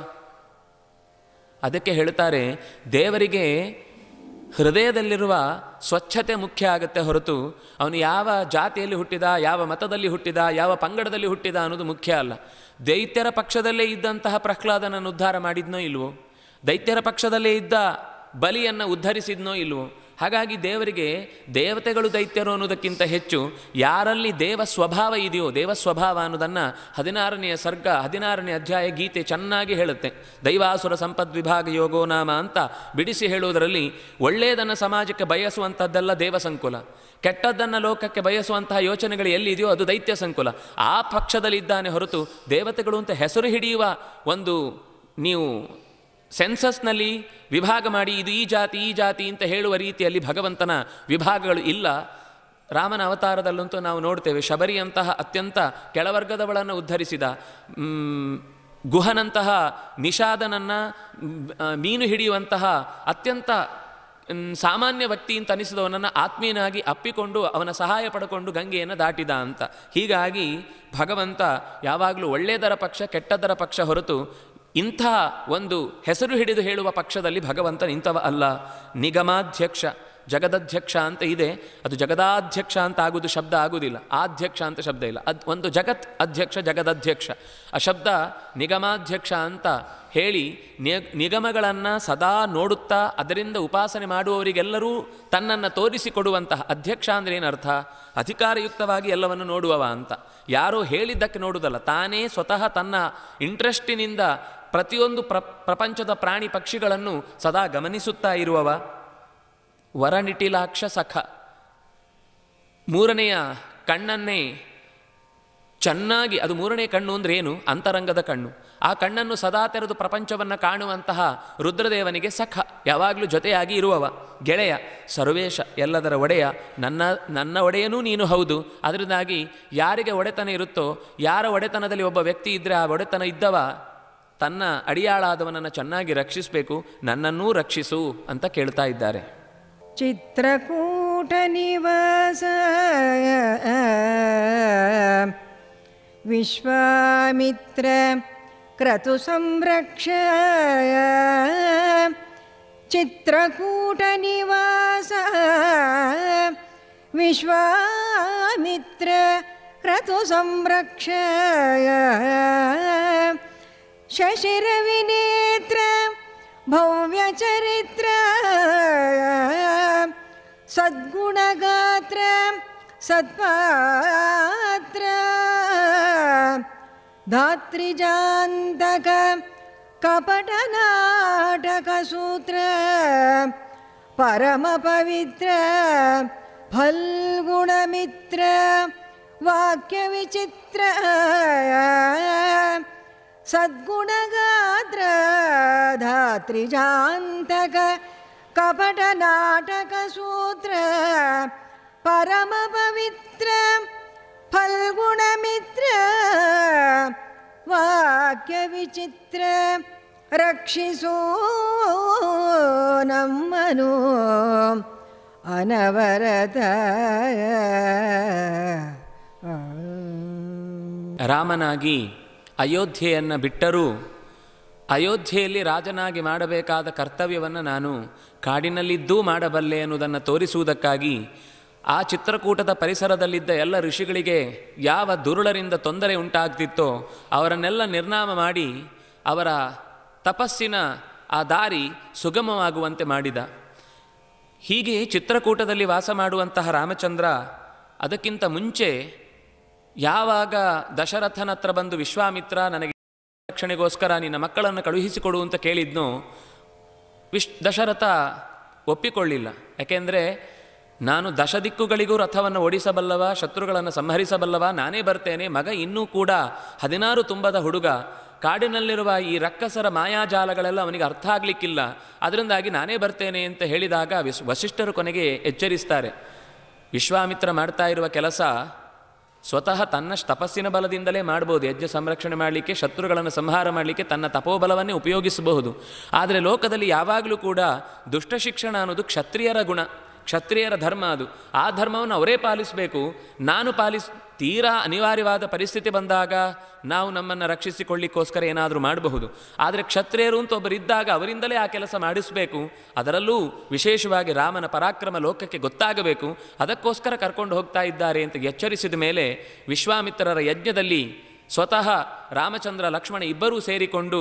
ಅದಕ್ಕೆ ಹೇಳ್ತಾರೆ, ದೇವರಿಗೆ ಹೃದಯದಲ್ಲಿರುವ ಸ್ವಚ್ಛತೆ ಮುಖ್ಯ ಆಗುತ್ತೆ ಹೊರತು ಅವನು ಯಾವ ಜಾತಿಯಲ್ಲಿ ಹುಟ್ಟಿದ, ಯಾವ ಮತದಲ್ಲಿ ಹುಟ್ಟಿದ, ಯಾವ ಪಂಗಡದಲ್ಲಿ ಹುಟ್ಟಿದ ಅನ್ನೋದು ಮುಖ್ಯ ಅಲ್ಲ. ದೈತ್ಯರ ಪಕ್ಷದಲ್ಲೇ ಇದ್ದಂತಹ ಪ್ರಹ್ಲಾದನನ್ನು ಉದ್ಧಾರ ಮಾಡಿದ್ನೋ ಇಲ್ವೋ? ದೈತ್ಯರ ಪಕ್ಷದಲ್ಲೇ ಇದ್ದ ಬಲಿಯನ್ನು ಉದ್ಧರಿಸಿದ್ನೋ ಇಲ್ವೋ? ಹಾಗಾಗಿ ದೇವರಿಗೆ ದೇವತೆಗಳು ದೈತ್ಯರು ಅನ್ನೋದಕ್ಕಿಂತ ಹೆಚ್ಚು ಯಾರಲ್ಲಿ ದೇವ ಸ್ವಭಾವ ಇದೆಯೋ, ದೇವ ಸ್ವಭಾವ ಅನ್ನೋದನ್ನು ಹದಿನಾರನೆಯ ಸರ್ಗ ಹದಿನಾರನೇ ಅಧ್ಯಾಯ ಗೀತೆ ಚೆನ್ನಾಗಿ ಹೇಳುತ್ತೆ. ದೈವಾಸುರ ಸಂಪದ್ವಿಭಾಗ ಯೋಗೋ ನಾಮ ಅಂತ ಬಿಡಿಸಿ ಹೇಳುವುದರಲ್ಲಿ ಒಳ್ಳೆಯದನ್ನು ಸಮಾಜಕ್ಕೆ ಬಯಸುವಂಥದ್ದೆಲ್ಲ ದೇವ ಸಂಕುಲ, ಕೆಟ್ಟದ್ದನ್ನು ಲೋಕಕ್ಕೆ ಬಯಸುವಂತಹ ಯೋಚನೆಗಳು ಎಲ್ಲಿದೆಯೋ ಅದು ದೈತ್ಯ ಸಂಕುಲ. ಆ ಪಕ್ಷದಲ್ಲಿ ಇದ್ದಾನೆ ಹೊರತು ದೇವತೆಗಳು ಅಂತ ಹೆಸರು ಹಿಡಿಯುವ ಒಂದು ನೀವು ಸೆನ್ಸಸ್ನಲ್ಲಿ ವಿಭಾಗ ಮಾಡಿ ಇದು ಈ ಜಾತಿ ಈ ಜಾತಿ ಅಂತ ಹೇಳುವ ರೀತಿಯಲ್ಲಿ ಭಗವಂತನ ವಿಭಾಗಗಳು ಇಲ್ಲ. ರಾಮನ ಅವತಾರದಲ್ಲಂತೂ ನಾವು ನೋಡ್ತೇವೆ, ಶಬರಿಯಂತಹ ಅತ್ಯಂತ ಕೆಳವರ್ಗದವಳನ್ನು ಉದ್ಧರಿಸಿದ, ಗುಹನಂತಹ ನಿಷಾದನನ್ನು ಮೀನು ಹಿಡಿಯುವಂತಹ ಅತ್ಯಂತ ಸಾಮಾನ್ಯ ವ್ಯಕ್ತಿ ಅಂತ ಅನಿಸಿದವನನ್ನು ಆತ್ಮೀಯನಾಗಿ ಅಪ್ಪಿಕೊಂಡು ಅವನ ಸಹಾಯ ಪಡ್ಕೊಂಡು ಗಂಗೆಯನ್ನು ದಾಟಿದ ಅಂತ. ಹೀಗಾಗಿ ಭಗವಂತ ಯಾವಾಗಲೂ ಒಳ್ಳೆಯದರ ಪಕ್ಷ ಕೆಟ್ಟದ್ದರ ಪಕ್ಷ ಹೊರತು ಇಂಥ ಒಂದು ಹೆಸರು ಹಿಡಿದು ಹೇಳುವ ಪಕ್ಷದಲ್ಲಿ ಭಗವಂತ ನಿಂತವ ಅಲ್ಲ. ನಿಗಮಾಧ್ಯಕ್ಷ, ಜಗದಧ್ಯಕ್ಷ ಅಂತ ಇದೆ, ಅದು ಜಗದಾಧ್ಯಕ್ಷ ಅಂತ ಆಗುವುದು ಶಬ್ದ ಆಗುವುದಿಲ್ಲ, ಆಧ್ಯಕ್ಷ ಅಂತ ಶಬ್ದ ಇಲ್ಲ. ಅದು ಒಂದು ಜಗತ್ ಅಧ್ಯಕ್ಷ, ಜಗದಧ್ಯಕ್ಷ. ಆ ಶಬ್ದ ನಿಗಮಾಧ್ಯಕ್ಷ ಅಂತ ಹೇಳಿ ನಿಗಮಗಳನ್ನು ಸದಾ ನೋಡುತ್ತಾ ಅದರಿಂದ ಉಪಾಸನೆ ಮಾಡುವವರಿಗೆಲ್ಲರೂ ತನ್ನನ್ನು ತೋರಿಸಿಕೊಡುವಂತಹ ಅಧ್ಯಕ್ಷ ಅಂದರೆ ಏನರ್ಥ? ಅಧಿಕಾರಯುಕ್ತವಾಗಿ ಎಲ್ಲವನ್ನು ನೋಡುವವ ಅಂತ. ಯಾರೋ ಹೇಳಿದ್ದಕ್ಕೆ ನೋಡುವುದಲ್ಲ, ತಾನೇ ಸ್ವತಃ ತನ್ನ ಇಂಟ್ರೆಸ್ಟಿನಿಂದ ಪ್ರತಿಯೊಂದು ಪ್ರ ಪ್ರಪಂಚದ ಪ್ರಾಣಿ ಪಕ್ಷಿಗಳನ್ನು ಸದಾ ಗಮನಿಸುತ್ತಾ ಇರುವವ. ವರನಿಟಿಲಾಕ್ಷ ಸಖ, ಮೂರನೆಯ ಕಣ್ಣನ್ನೇ ಚೆನ್ನಾಗಿ, ಅದು ಮೂರನೇ ಕಣ್ಣು ಅಂದರೆ ಏನು? ಅಂತರಂಗದ ಕಣ್ಣು. ಆ ಕಣ್ಣನ್ನು ಸದಾ ತೆರೆದು ಪ್ರಪಂಚವನ್ನು ಕಾಣುವಂತಹ ರುದ್ರದೇವನಿಗೆ ಸಖ, ಯಾವಾಗಲೂ ಜೊತೆಯಾಗಿ ಇರುವವ, ಗೆಳೆಯ, ಸರ್ವೇಶ, ಎಲ್ಲದರ ಒಡೆಯ, ನನ್ನ ನನ್ನ ಒಡೆಯನೂ ನೀನು ಹೌದು. ಅದರಿಂದಾಗಿ ಯಾರಿಗೆ ಒಡೆತನ ಇರುತ್ತೋ, ಯಾರ ಒಡೆತನದಲ್ಲಿ ಒಬ್ಬ ವ್ಯಕ್ತಿ ಇದ್ದರೆ ಆ ಒಡೆತನ ಇದ್ದವ ತನ್ನ ಅಡಿಯಾಳಾದವನನ್ನು ಚೆನ್ನಾಗಿ ರಕ್ಷಿಸಬೇಕು, ನನ್ನನ್ನೂ ರಕ್ಷಿಸು ಅಂತ ಕೇಳ್ತಾ ಇದ್ದಾರೆ. ಚಿತ್ರಕೂಟ ನಿವಾಸ ವಿಶ್ವಾಮಿತ್ರ ಕ್ರತು ಸಂರಕ್ಷ, ಚಿತ್ರಕೂಟ ನಿವಾಸ ವಿಶ್ವಾಮಿತ್ರ ಕ್ರತು ಸಂರಕ್ಷ, ಶಶಿರವಿನೇತ್ರ ಭವ್ಯ ಚರಿತ್ರ ಸದ್ಗುಣಗಾತ್ರ ಸತ್ಪಾತ್ರ ಧಾತ್ರಿಜಾಂತಕ ಕಪಟ ನಾಟಕ ಸೂತ್ರ ಪರಮ ಪವಿತ್ರ ಫಲ್ಗುಣ ಮಿತ್ರ ವಾಕ್ಯ ವಿಚಿತ್ರ ಸದ್ಗುಣಗಾತ್ರ ಧಾತ್ರಿಜಾಂತಕ ಕಪಟ ನಾಟಕ ಸೂತ್ರ ಪರಮ ಪವಿತ್ರ ಫಲ್ಗುಣ ಮಿತ್ರ ವಾಕ್ಯ ವಿಚಿತ್ರ ರಕ್ಷಿಸೋ ನಮ್ಮನು ಅನವರತ. ರಾಮನಾಗಿ ಅಯೋಧ್ಯೆಯನ್ನು ಬಿಟ್ಟರೂ ಅಯೋಧ್ಯೆಯಲ್ಲಿ ರಾಜನಾಗಿ ಮಾಡಬೇಕಾದ ಕರ್ತವ್ಯವನ್ನು ನಾನು ಕಾಡಿನಲ್ಲಿದ್ದೂ ಮಾಡಬಲ್ಲೆ ಎನ್ನುವುದನ್ನು ತೋರಿಸುವುದಕ್ಕಾಗಿ ಆ ಚಿತ್ರಕೂಟದ ಪರಿಸರದಲ್ಲಿದ್ದ ಎಲ್ಲ ಋಷಿಗಳಿಗೆ ಯಾವ ದುರುಳರಿಂದ ತೊಂದರೆ ಉಂಟಾಗ್ತಿತ್ತೋ ಅವರನ್ನೆಲ್ಲ ನಿರ್ನಾಮ ಮಾಡಿ ಅವರ ತಪಸ್ಸಿನ ಆ ದಾರಿ ಸುಗಮವಾಗುವಂತೆ ಮಾಡಿದ. ಹೀಗೆ ಚಿತ್ರಕೂಟದಲ್ಲಿ ವಾಸ ಮಾಡುವಂತಹ ರಾಮಚಂದ್ರ ಅದಕ್ಕಿಂತ ಮುಂಚೆ ಯಾವಾಗ ದಶರಥನ ಹತ್ರ ಬಂದು ವಿಶ್ವಾಮಿತ್ರ ನನಗೆ ರಕ್ಷಣೆಗೋಸ್ಕರ ನಿನ್ನ ಮಕ್ಕಳನ್ನು ಕಳುಹಿಸಿಕೊಡು ಅಂತ ಕೇಳಿದ್ನೋ, ವಿಶ್ ದಶರಥ ಒಪ್ಪಿಕೊಳ್ಳಿಲ್ಲ. ಯಾಕೆಂದರೆ ನಾನು ದಶ ದಿಕ್ಕುಗಳಿಗೂ ರಥವನ್ನು ಓಡಿಸಬಲ್ಲವ, ಶತ್ರುಗಳನ್ನು ಸಂಹರಿಸಬಲ್ಲವ, ನಾನೇ ಬರ್ತೇನೆ, ಮಗ ಇನ್ನೂ ಕೂಡ ಹದಿನಾರು ತುಂಬದ ಹುಡುಗ, ಕಾಡಿನಲ್ಲಿರುವ ಈ ರಕ್ಕಸರ ಮಾಯಾಜಾಲಗಳೆಲ್ಲ ಅವನಿಗೆ ಅರ್ಥ ಆಗಲಿಕ್ಕಿಲ್ಲ, ಅದರಿಂದಾಗಿ ನಾನೇ ಬರ್ತೇನೆ ಅಂತ ಹೇಳಿದಾಗ ವಿಸ್ ವಸಿಷ್ಠರು ಕೊನೆಗೆ ಎಚ್ಚರಿಸ್ತಾರೆ. ವಿಶ್ವಾಮಿತ್ರ ಮಾಡ್ತಾ ಇರುವ ಕೆಲಸ ಸ್ವತಃ ತನ್ನ ತಪಸ್ಸಿನ ಬಲದಿಂದಲೇ ಮಾಡ್ಬೋದು, ಯಜ್ಞ ಸಂರಕ್ಷಣೆ ಮಾಡಲಿಕ್ಕೆ, ಶತ್ರುಗಳನ್ನು ಸಂಹಾರ ಮಾಡಲಿಕ್ಕೆ ತನ್ನ ತಪೋಬಲವನ್ನೇ ಉಪಯೋಗಿಸಬಹುದು. ಆದರೆ ಲೋಕದಲ್ಲಿ ಯಾವಾಗಲೂ ಕೂಡ ದುಷ್ಟ ಶಿಕ್ಷಣ ಅನ್ನೋದು ಕ್ಷತ್ರಿಯರ ಗುಣ, ಕ್ಷತ್ರಿಯರ ಧರ್ಮ. ಅದು ಆ ಧರ್ಮವನ್ನು ಅವರೇ ಪಾಲಿಸಬೇಕು. ನಾನು ಪಾಲಿಸ್ ತೀರಾ ಅನಿವಾರ್ಯವಾದ ಪರಿಸ್ಥಿತಿ ಬಂದಾಗ ನಾವು ನಮ್ಮನ್ನು ರಕ್ಷಿಸಿಕೊಳ್ಳಿಕ್ಕೋಸ್ಕರ ಏನಾದರೂ ಮಾಡಬಹುದು. ಆದರೆ ಕ್ಷತ್ರಿಯರು ಅಂತ ಒಬ್ಬರಿದ್ದಾಗ ಅವರಿಂದಲೇ ಆ ಕೆಲಸ ಮಾಡಿಸಬೇಕು. ಅದರಲ್ಲೂ ವಿಶೇಷವಾಗಿ ರಾಮನ ಪರಾಕ್ರಮ ಲೋಕಕ್ಕೆ ಗೊತ್ತಾಗಬೇಕು. ಅದಕ್ಕೋಸ್ಕರ ಕರ್ಕೊಂಡು ಹೋಗ್ತಾ ಇದ್ದಾರೆ ಅಂತ ಎಚ್ಚರಿಸಿದ ಮೇಲೆ ವಿಶ್ವಾಮಿತ್ರರ ಯಜ್ಞದಲ್ಲಿ ಸ್ವತಃ ರಾಮಚಂದ್ರ ಲಕ್ಷ್ಮಣ ಇಬ್ಬರೂ ಸೇರಿಕೊಂಡು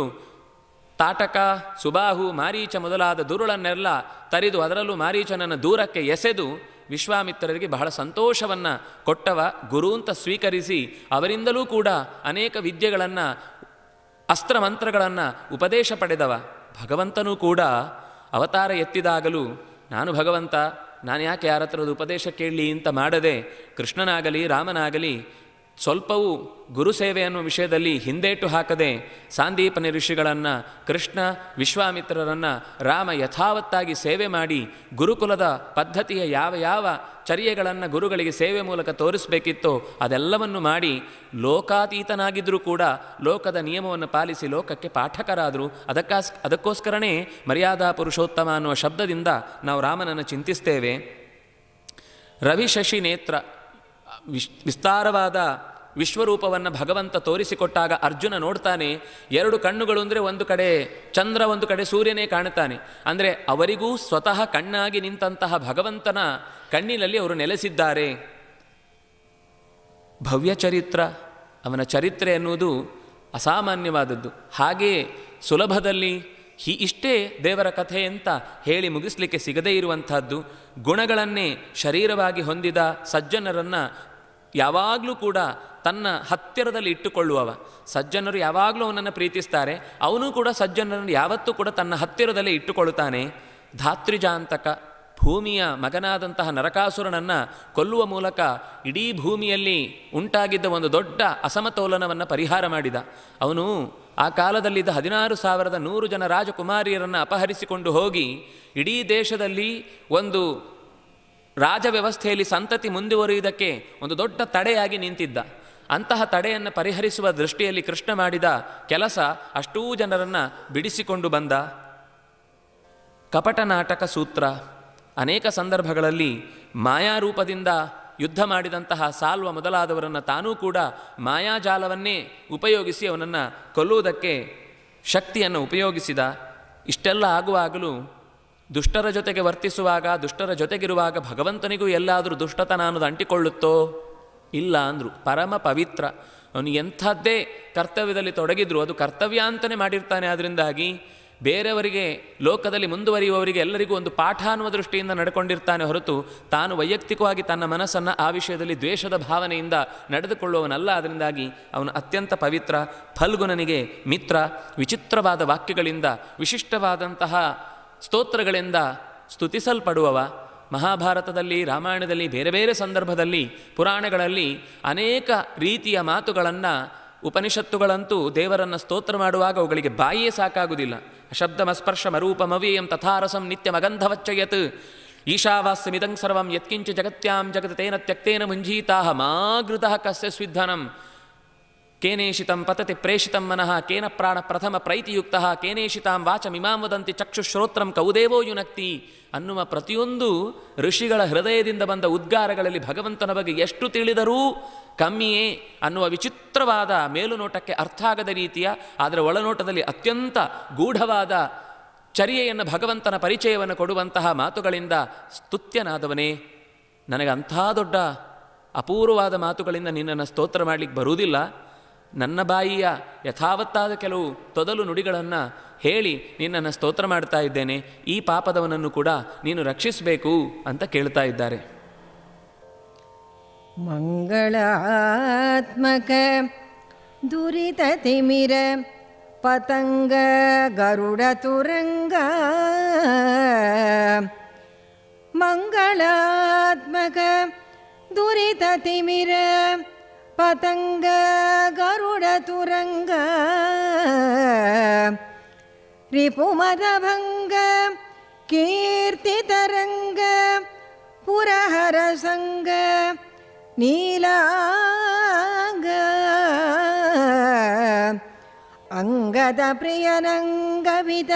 ತಾಟಕ, ಸುಬಾಹು, ಮಾರೀಚ ಮೊದಲಾದ ದುರುಳನ್ನೆಲ್ಲ ತರಿದು ಅದರಲ್ಲೂ ಮಾರೀಚನನ್ನು ದೂರಕ್ಕೆ ಎಸೆದು ವಿಶ್ವಾಮಿತ್ರರಿಗೆ ಬಹಳ ಸಂತೋಷವನ್ನು ಕೊಟ್ಟವ, ಗುರು ಅಂತ ಸ್ವೀಕರಿಸಿ ಅವರಿಂದಲೂ ಕೂಡ ಅನೇಕ ವಿದ್ಯೆಗಳನ್ನು, ಅಸ್ತ್ರಮಂತ್ರಗಳನ್ನು ಉಪದೇಶ ಪಡೆದವ. ಭಗವಂತನೂ ಕೂಡ ಅವತಾರ ಎತ್ತಿದಾಗಲೂ ನಾನು ಭಗವಂತ, ನಾನು ಯಾಕೆ ಯಾರ ಹತ್ರದ ಉಪದೇಶ ಕೇಳಲಿ ಅಂತ ಮಾಡದೆ ಕೃಷ್ಣನಾಗಲಿ ರಾಮನಾಗಲಿ ಸ್ವಲ್ಪವೂ ಗುರುಸೇವೆ ಅನ್ನುವ ವಿಷಯದಲ್ಲಿ ಹಿಂದೇಟು ಹಾಕದೆ ಸಾಂದೀಪನಿ ಋಷಿಗಳನ್ನು, ಕೃಷ್ಣ ವಿಶ್ವಾಮಿತ್ರರನ್ನು ರಾಮ ಯಥಾವತ್ತಾಗಿ ಸೇವೆ ಮಾಡಿ ಗುರುಕುಲದ ಪದ್ಧತಿಯ ಯಾವ ಯಾವ ಚರ್ಯೆಗಳನ್ನು ಗುರುಗಳಿಗೆ ಸೇವೆ ಮೂಲಕ ತೋರಿಸಬೇಕಿತ್ತೋ ಅದೆಲ್ಲವನ್ನು ಮಾಡಿ ಲೋಕಾತೀತನಾಗಿದ್ದರೂ ಕೂಡ ಲೋಕದ ನಿಯಮವನ್ನು ಪಾಲಿಸಿ ಲೋಕಕ್ಕೆ ಪಾಠಕರಾದರು. ಅದಕ್ಕಾಸ್ ಅದಕ್ಕೋಸ್ಕರನೇ ಮರ್ಯಾದಾ ಪುರುಷೋತ್ತಮ ಅನ್ನುವ ಶಬ್ದದಿಂದ ನಾವು ರಾಮನನ್ನು ಚಿಂತಿಸ್ತೇವೆ. ರವಿ ಶಶಿ ನೇತ್ರ, ವಿಶ್ ವಿಸ್ತಾರವಾದ ವಿಶ್ವರೂಪವನ್ನು ಭಗವಂತ ತೋರಿಸಿಕೊಟ್ಟಾಗ ಅರ್ಜುನ ನೋಡ್ತಾನೆ, ಎರಡು ಕಣ್ಣುಗಳು ಅಂದರೆ ಒಂದು ಕಡೆ ಚಂದ್ರ, ಒಂದು ಕಡೆ ಸೂರ್ಯನೇ ಕಾಣುತ್ತಾನೆ. ಅಂದರೆ ಅವರಿಗೂ ಸ್ವತಃ ಕಣ್ಣಾಗಿ ನಿಂತಹ ಭಗವಂತನ ಕಣ್ಣಿನಲ್ಲಿ ಅವರು ನೆಲೆಸಿದ್ದಾರೆ. ಭವ್ಯ ಚರಿತ್ರ, ಅವನ ಚರಿತ್ರೆ ಎನ್ನುವುದು ಅಸಾಮಾನ್ಯವಾದದ್ದು. ಹಾಗೆಯೇ ಸುಲಭದಲ್ಲಿ ಹೀ ಇಷ್ಟೇ ದೇವರ ಕಥೆ ಅಂತ ಹೇಳಿ ಮುಗಿಸ್ಲಿಕ್ಕೆ ಸಿಗದೇ ಇರುವಂತಹದ್ದು. ಗುಣಗಳನ್ನೇ ಶರೀರವಾಗಿ ಹೊಂದಿದ ಸಜ್ಜನರನ್ನು ಯಾವಾಗಲೂ ಕೂಡ ತನ್ನ ಹತ್ತಿರದಲ್ಲಿ ಇಟ್ಟುಕೊಳ್ಳುವವ. ಸಜ್ಜನರು ಯಾವಾಗಲೂ ಅವನನ್ನು ಪ್ರೀತಿಸ್ತಾರೆ, ಅವನು ಕೂಡ ಸಜ್ಜನರನ್ನು ಯಾವತ್ತೂ ಕೂಡ ತನ್ನ ಹತ್ತಿರದಲ್ಲೇ ಇಟ್ಟುಕೊಳ್ಳುತ್ತಾನೆ. ಧಾತ್ರಿಜಾಂತಕ, ಭೂಮಿಯ ಮಗನಾದಂತಹ ನರಕಾಸುರನನ್ನು ಕೊಲ್ಲುವ ಮೂಲಕ ಇಡೀ ಭೂಮಿಯಲ್ಲಿ ಉಂಟಾಗಿದ್ದ ಒಂದು ದೊಡ್ಡ ಅಸಮತೋಲನವನ್ನು ಪರಿಹಾರ ಮಾಡಿದ. ಅವನು ಆ ಕಾಲದಲ್ಲಿದ್ದ ಹದಿನಾರು ಸಾವಿರದ ನೂರು ಜನ ರಾಜಕುಮಾರಿಯರನ್ನು ಅಪಹರಿಸಿಕೊಂಡು ಹೋಗಿ ಇಡೀ ದೇಶದಲ್ಲಿ ಒಂದು ರಾಜವ್ಯವಸ್ಥೆಯಲ್ಲಿ ಸಂತತಿ ಮುಂದುವರಿಯುವುದಕ್ಕೆ ಒಂದು ದೊಡ್ಡ ತಡೆಯಾಗಿ ನಿಂತಿದ್ದ. ಅಂತಹ ತಡೆಯನ್ನು ಪರಿಹರಿಸುವ ದೃಷ್ಟಿಯಲ್ಲಿ ಕೃಷ್ಣ ಮಾಡಿದ ಕೆಲಸ ಅಷ್ಟೂ ಜನರನ್ನು ಬಿಡಿಸಿಕೊಂಡು ಬಂದ. ಕಪಟ ನಾಟಕ ಸೂತ್ರ, ಅನೇಕ ಸಂದರ್ಭಗಳಲ್ಲಿ ಮಾಯಾರೂಪದಿಂದ ಯುದ್ಧ ಮಾಡಿದಂತಹ ಸಾಲ್ವ ಮೊದಲಾದವರನ್ನು ತಾನೂ ಕೂಡ ಮಾಯಾಜಾಲವನ್ನೇ ಉಪಯೋಗಿಸಿ ಅವನನ್ನು ಕೊಲ್ಲುವುದಕ್ಕೆ ಶಕ್ತಿಯನ್ನು ಉಪಯೋಗಿಸಿದ. ಇಷ್ಟೆಲ್ಲ ಆಗುವಾಗಲೂ ದುಷ್ಟರ ಜೊತೆಗೆ ವರ್ತಿಸುವಾಗ, ದುಷ್ಟರ ಜೊತೆಗಿರುವಾಗ ಭಗವಂತನಿಗೂ ಎಲ್ಲಾದರೂ ದುಷ್ಟತನ ಅನ್ನೋದು ಅಂಟಿಕೊಳ್ಳುತ್ತೋ? ಇಲ್ಲ ಅಂದರು. ಪರಮ ಪವಿತ್ರ. ಅವನು ಎಂಥದ್ದೇ ಕರ್ತವ್ಯದಲ್ಲಿ ತೊಡಗಿದ್ರು ಅದು ಕರ್ತವ್ಯ ಅಂತಲೇ ಮಾಡಿರ್ತಾನೆ. ಅದರಿಂದಾಗಿ ಬೇರೆಯವರಿಗೆ, ಲೋಕದಲ್ಲಿ ಮುಂದುವರಿಯುವವರಿಗೆ ಎಲ್ಲರಿಗೂ ಒಂದು ಪಾಠ ಅನ್ನುವ ದೃಷ್ಟಿಯಿಂದ ನಡ್ಕೊಂಡಿರ್ತಾನೆ ಹೊರತು ತಾನು ವೈಯಕ್ತಿಕವಾಗಿ ತನ್ನ ಮನಸ್ಸನ್ನು ಆ ವಿಷಯದಲ್ಲಿ ದ್ವೇಷದ ಭಾವನೆಯಿಂದ ನಡೆದುಕೊಳ್ಳುವವನಲ್ಲ. ಅದರಿಂದಾಗಿ ಅವನು ಅತ್ಯಂತ ಪವಿತ್ರ, ಫಲ್ಗುಣನಿಗೆ ಮಿತ್ರ. ವಿಚಿತ್ರವಾದ ವಾಕ್ಯಗಳಿಂದ, ವಿಶಿಷ್ಟವಾದಂತಹ ಸ್ತೋತ್ರಗಳಿಂದ ಸ್ತುತಿಸಲ್ಪಡುವವ. ಮಹಾಭಾರತದಲ್ಲಿ, ರಾಮಾಯಣದಲ್ಲಿ, ಬೇರೆ ಬೇರೆ ಸಂದರ್ಭದಲ್ಲಿ, ಪುರಾಣಗಳಲ್ಲಿ ಅನೇಕ ರೀತಿಯ ಮಾತುಗಳನ್ನು, ಉಪನಿಷತ್ತುಗಳಂತೂ ದೇವರನ್ನು ಸ್ತೋತ್ರ ಮಾಡುವಾಗ ಅವುಗಳಿಗೆ ಬಾಯಿಯೇ ಸಾಕಾಗುವುದಿಲ್ಲ. ಶಬ್ದಮಸ್ಪರ್ಶ ಮರೂಪಮವ್ಯಯಂ ತಥಾರಸಂ ನಿತ್ಯಮಗಂಧವಚ್ಚಯತ್ ಈಶಾವಾಸ್ಯಮಿದಂ ಸರ್ವಂ ಯತ್ಕಿಂಚ ಜಗತ್ಯಾಂ ಜಗತ್ ತೇನ ತ್ಯಕ್ತೇನ ಮುಂಜೀತಾಹ ಮಾಗೃತಃ ಕಸ್ಯ ಸ್ವಿಧನಂ ಕೇನೇಷಿತಂ ಪತತಿ ಪ್ರೇಷಿತಂ ಮನಃ ಕೇನ ಪ್ರಾಣ ಪ್ರಥಮ ಪ್ರೈತಿಯುಕ್ತಃ ಕೇನೇಷಿತಾಂ ವಾಚಮಿಮಾಂ ವದಂತಿ ಚಕ್ಷುಶ್ರೋತ್ರಂ ಕೌದೇವೋ ಯುನಕ್ತಿ ಅನ್ನುವ ಪ್ರತಿಯೊಂದು ಋಷಿಗಳ ಹೃದಯದಿಂದ ಬಂದ ಉದ್ಗಾರಗಳಲ್ಲಿ ಭಗವಂತನ ಬಗ್ಗೆ ಎಷ್ಟು ತಿಳಿದರೂ ಕಮ್ಮಿಯೇ ಅನ್ನುವ ವಿಚಿತ್ರವಾದ, ಮೇಲುನೋಟಕ್ಕೆ ಅರ್ಥ ಆಗದ ರೀತಿಯ, ಆದರೆ ಒಳನೋಟದಲ್ಲಿ ಅತ್ಯಂತ ಗೂಢವಾದ ಚರ್ಯೆಯನ್ನು, ಭಗವಂತನ ಪರಿಚಯವನ್ನು ಕೊಡುವಂತಹ ಮಾತುಗಳಿಂದ ಸ್ತುತ್ಯನಾದವನೇ, ನನಗೆ ಅಂಥ ದೊಡ್ಡ ಅಪೂರ್ವವಾದ ಮಾತುಗಳಿಂದ ನಿನ್ನನ್ನು ಸ್ತೋತ್ರ ಮಾಡಲಿಕ್ಕೆ ಬರುವುದಿಲ್ಲ. ನನ್ನ ಬಾಯಿಯ ಯಥಾವತ್ತಾದ ಕೆಲವು ತೊದಲು ನುಡಿಗಳನ್ನು ಹೇಳಿ ನಿನ್ನನ್ನು ಸ್ತೋತ್ರ ಮಾಡ್ತಾ ಇದ್ದೇನೆ. ಈ ಪಾಪದವನನ್ನು ಕೂಡ ನೀನು ರಕ್ಷಿಸಬೇಕು ಅಂತ ಕೇಳ್ತಾ ಇದ್ದಾರೆ. ಮಂಗಳಾತ್ಮಕ ದುರಿತ ತಿಮಿರ ಪತಂಗ ಗರುಡ ತುರಂಗ ಮಂಗಳಾತ್ಮಕ ದುರಿತ ತಿಮಿರ ಪತಂಗ ಗರುಡ ತುರಂಗ ರಿಪುಮದಭಂಗ ಕೀರ್ತಿ ತರಂಗ ಪುರಹರ ಸಂಗ ನೀಲಾಂಗ ಅಂಗದ ಪ್ರಿಯನಂಗವಿದ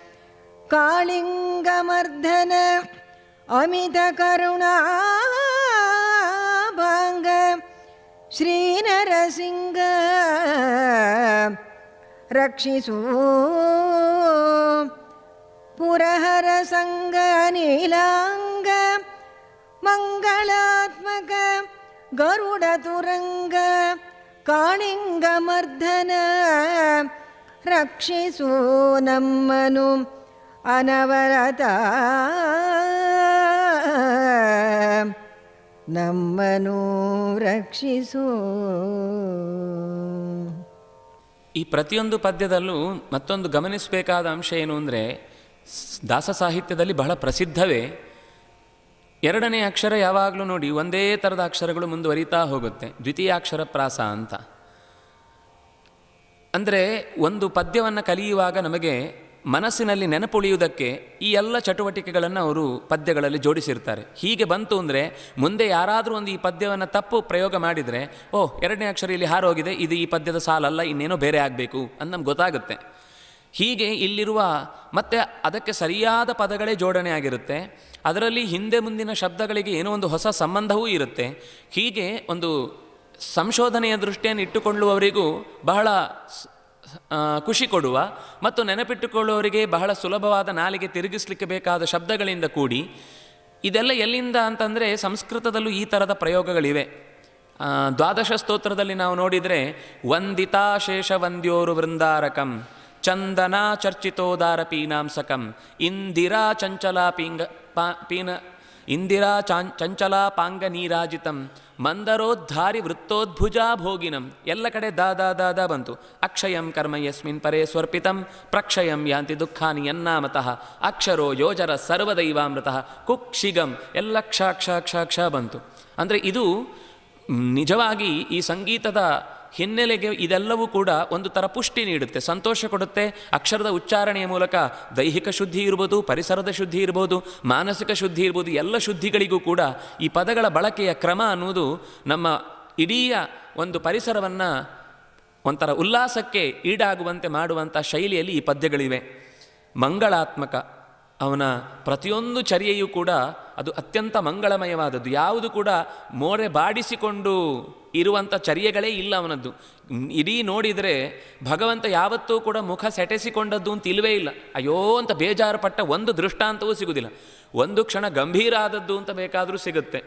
ಕಾಳಿಂಗಮರ್ಧನ ಅಮಿತ ಕರುಣಾಭಂಗ ಶ್ರೀ ನರಸಿಂಗ ರಕ್ಷಿಸು ಪುರಹರ ಸಂಗ ನೀಲಾಂಗ ಮಂಗಳಾತ್ಮಕ ಗರುಡ ತುರಂಗ ಕಾಳಿಂಗಮರ್ಧನ ರಕ್ಷಿಸು ನಮ್ಮನು ಅನವರತ ನಮ್ಮನು ರಕ್ಷಿಸು. ಈ ಪ್ರತಿಯೊಂದು ಪದ್ಯದಲ್ಲೂ ಮತ್ತೊಂದು ಗಮನಿಸಬೇಕಾದ ಅಂಶ ಏನು ಅಂದರೆ, ದಾಸ ಸಾಹಿತ್ಯದಲ್ಲಿ ಬಹಳ ಪ್ರಸಿದ್ಧವೇ ಎರಡನೇ ಅಕ್ಷರ ಯಾವಾಗಲೂ ನೋಡಿ ಒಂದೇ ಥರದ ಅಕ್ಷರಗಳು ಮುಂದುವರಿತಾ ಹೋಗುತ್ತೆ. ದ್ವಿತೀಯಾಕ್ಷರ ಪ್ರಾಸ ಅಂತ. ಅಂದರೆ ಒಂದು ಪದ್ಯವನ್ನು ಕಲಿಯುವಾಗ ನಮಗೆ ಮನಸ್ಸಿನಲ್ಲಿ ನೆನಪುಳಿಯುವುದಕ್ಕೆ ಈ ಎಲ್ಲ ಚಟುವಟಿಕೆಗಳನ್ನು ಅವರು ಪದ್ಯಗಳಲ್ಲಿ ಜೋಡಿಸಿರ್ತಾರೆ. ಹೀಗೆ ಬಂತು ಅಂದರೆ ಮುಂದೆ ಯಾರಾದರೂ ಒಂದು ಈ ಪದ್ಯವನ್ನು ತಪ್ಪು ಪ್ರಯೋಗ ಮಾಡಿದರೆ, ಓಹ್ ಎರಡನೇ ಅಕ್ಷರ ಇಲ್ಲಿ ಹಾರೋಗಿದೆ, ಇದು ಈ ಪದ್ಯದ ಸಾಲಲ್ಲ, ಇನ್ನೇನೋ ಬೇರೆ ಆಗಬೇಕು ಅಂತ ನಮ್ಗೆ ಗೊತ್ತಾಗುತ್ತೆ. ಹೀಗೆ ಇಲ್ಲಿರುವ ಮತ್ತೆ ಅದಕ್ಕೆ ಸರಿಯಾದ ಪದಗಳೇ ಜೋಡಣೆ ಆಗಿರುತ್ತೆ. ಅದರಲ್ಲಿ ಹಿಂದೆ ಮುಂದಿನ ಶಬ್ದಗಳಿಗೆ ಏನೋ ಒಂದು ಹೊಸ ಸಂಬಂಧವೂ ಇರುತ್ತೆ. ಹೀಗೆ ಒಂದು ಸಂಶೋಧನೆಯ ದೃಷ್ಟಿಯನ್ನು ಇಟ್ಟುಕೊಳ್ಳುವವರಿಗೂ ಬಹಳ ಖುಷಿ ಕೊಡುವ ಮತ್ತು ನೆನಪಿಟ್ಟುಕೊಳ್ಳುವವರಿಗೆ ಬಹಳ ಸುಲಭವಾದ ನಾಲಿಗೆ ತಿರುಗಿಸಲಿಕ್ಕೆ ಬೇಕಾದ ಶಬ್ದಗಳಿಂದ ಕೂಡಿ, ಇದೆಲ್ಲ ಎಲ್ಲಿಂದ ಅಂತಂದರೆ ಸಂಸ್ಕೃತದಲ್ಲೂ ಈ ಥರದ ಪ್ರಯೋಗಗಳಿವೆ. ದ್ವಾದಶ ಸ್ತೋತ್ರದಲ್ಲಿ ನಾವು ನೋಡಿದರೆ ವಂದಿತಾ ಶೇಷ ವಂದ್ಯೋರು ವೃಂದಾರಕಂ ಚಂದನಾ ಚರ್ಚಿತೋದಾರ ಪೀನಾಂಸಕಂ ಇಂದಿರಾ ಚಂಚಲಾ ಪೀಂಗ ಪಾ ಪೀನ ಇಂದಿರಾ ಚಾಂ ಚಂಚಲಾ ಪಾಂಗ ನೀರಾಜಿತಂ ಮಂದರೋದ್ಧಾರಿ ವೃತ್ತೋದ್ಭುಜಾ ಭೋಗಿನಂ. ಎಲ್ಲ ಕಡೆ ದಾ ದಾ ದಾ ದಾ ಬಂತು. ಅಕ್ಷಯಂ ಕರ್ಮ ಯಸ್ಮಿನ್ ಪರೇ ಸ್ವರ್ಪಿತಂ ಪ್ರಕ್ಷಯಂ ಯಾಂತಿ ದುಃಖಾನಿ ಯನ್ನಾಮತಃ ಅಕ್ಷರೋ ಯೋಜರ ಸರ್ವದೈವಾಮೃತಃ ಕುಕ್ಷಿಗಂ ಎಲ್ಲ ಕ್ಷ ಕ್ಷ ಕ್ಷ ಕ್ಷ ಬಂತು. ಅಂದರೆ ಇದು ನಿಜವಾಗಿ ಈ ಸಂಗೀತದ ಹಿನ್ನೆಲೆಗೆ ಇದೆಲ್ಲವೂ ಕೂಡ ಒಂದು ಥರ ಪುಷ್ಟಿ ನೀಡುತ್ತೆ, ಸಂತೋಷ ಕೊಡುತ್ತೆ. ಅಕ್ಷರದ ಉಚ್ಚಾರಣೆಯ ಮೂಲಕ ದೈಹಿಕ ಶುದ್ಧಿ ಇರ್ಬೋದು, ಪರಿಸರದ ಶುದ್ಧಿ ಇರ್ಬೋದು, ಮಾನಸಿಕ ಶುದ್ಧಿ ಇರ್ಬೋದು, ಎಲ್ಲ ಶುದ್ಧಿಗಳಿಗೂ ಕೂಡ ಈ ಪದಗಳ ಬಳಕೆಯ ಕ್ರಮ ಅನ್ನುವುದು ನಮ್ಮ ಇಡೀ ಒಂದು ಪರಿಸರವನ್ನು ಒಂಥರ ಉಲ್ಲಾಸಕ್ಕೆ ಈಡಾಗುವಂತೆ ಮಾಡುವಂಥ ಶೈಲಿಯಲ್ಲಿ ಈ ಪದ್ಯಗಳಿವೆ. ಮಂಗಳಾತ್ಮಕ, ಅವನ ಪ್ರತಿಯೊಂದು ಚರ್ಯೆಯೂ ಕೂಡ ಅದು ಅತ್ಯಂತ ಮಂಗಳಮಯವಾದದ್ದು. ಯಾವುದು ಕೂಡ ಮೋರೆ ಬಾಡಿಸಿಕೊಂಡು ಇರುವಂಥ ಚರ್ಯೆಗಳೇ ಇಲ್ಲ ಅವನದ್ದು. ಇಡೀ ನೋಡಿದರೆ ಭಗವಂತ ಯಾವತ್ತೂ ಕೂಡ ಮುಖ ಸೆಟೆಸಿಕೊಂಡದ್ದು ಅಂತ ಇಲ್ಲವೇ ಇಲ್ಲ. ಅಯ್ಯೋ ಅಂತ ಬೇಜಾರು ಪಟ್ಟ ಒಂದು ದೃಷ್ಟಾಂತವೂ ಸಿಗುವುದಿಲ್ಲ. ಒಂದು ಕ್ಷಣ ಗಂಭೀರ ಆದದ್ದು ಅಂತ ಬೇಕಾದರೂ ಸಿಗುತ್ತೆ.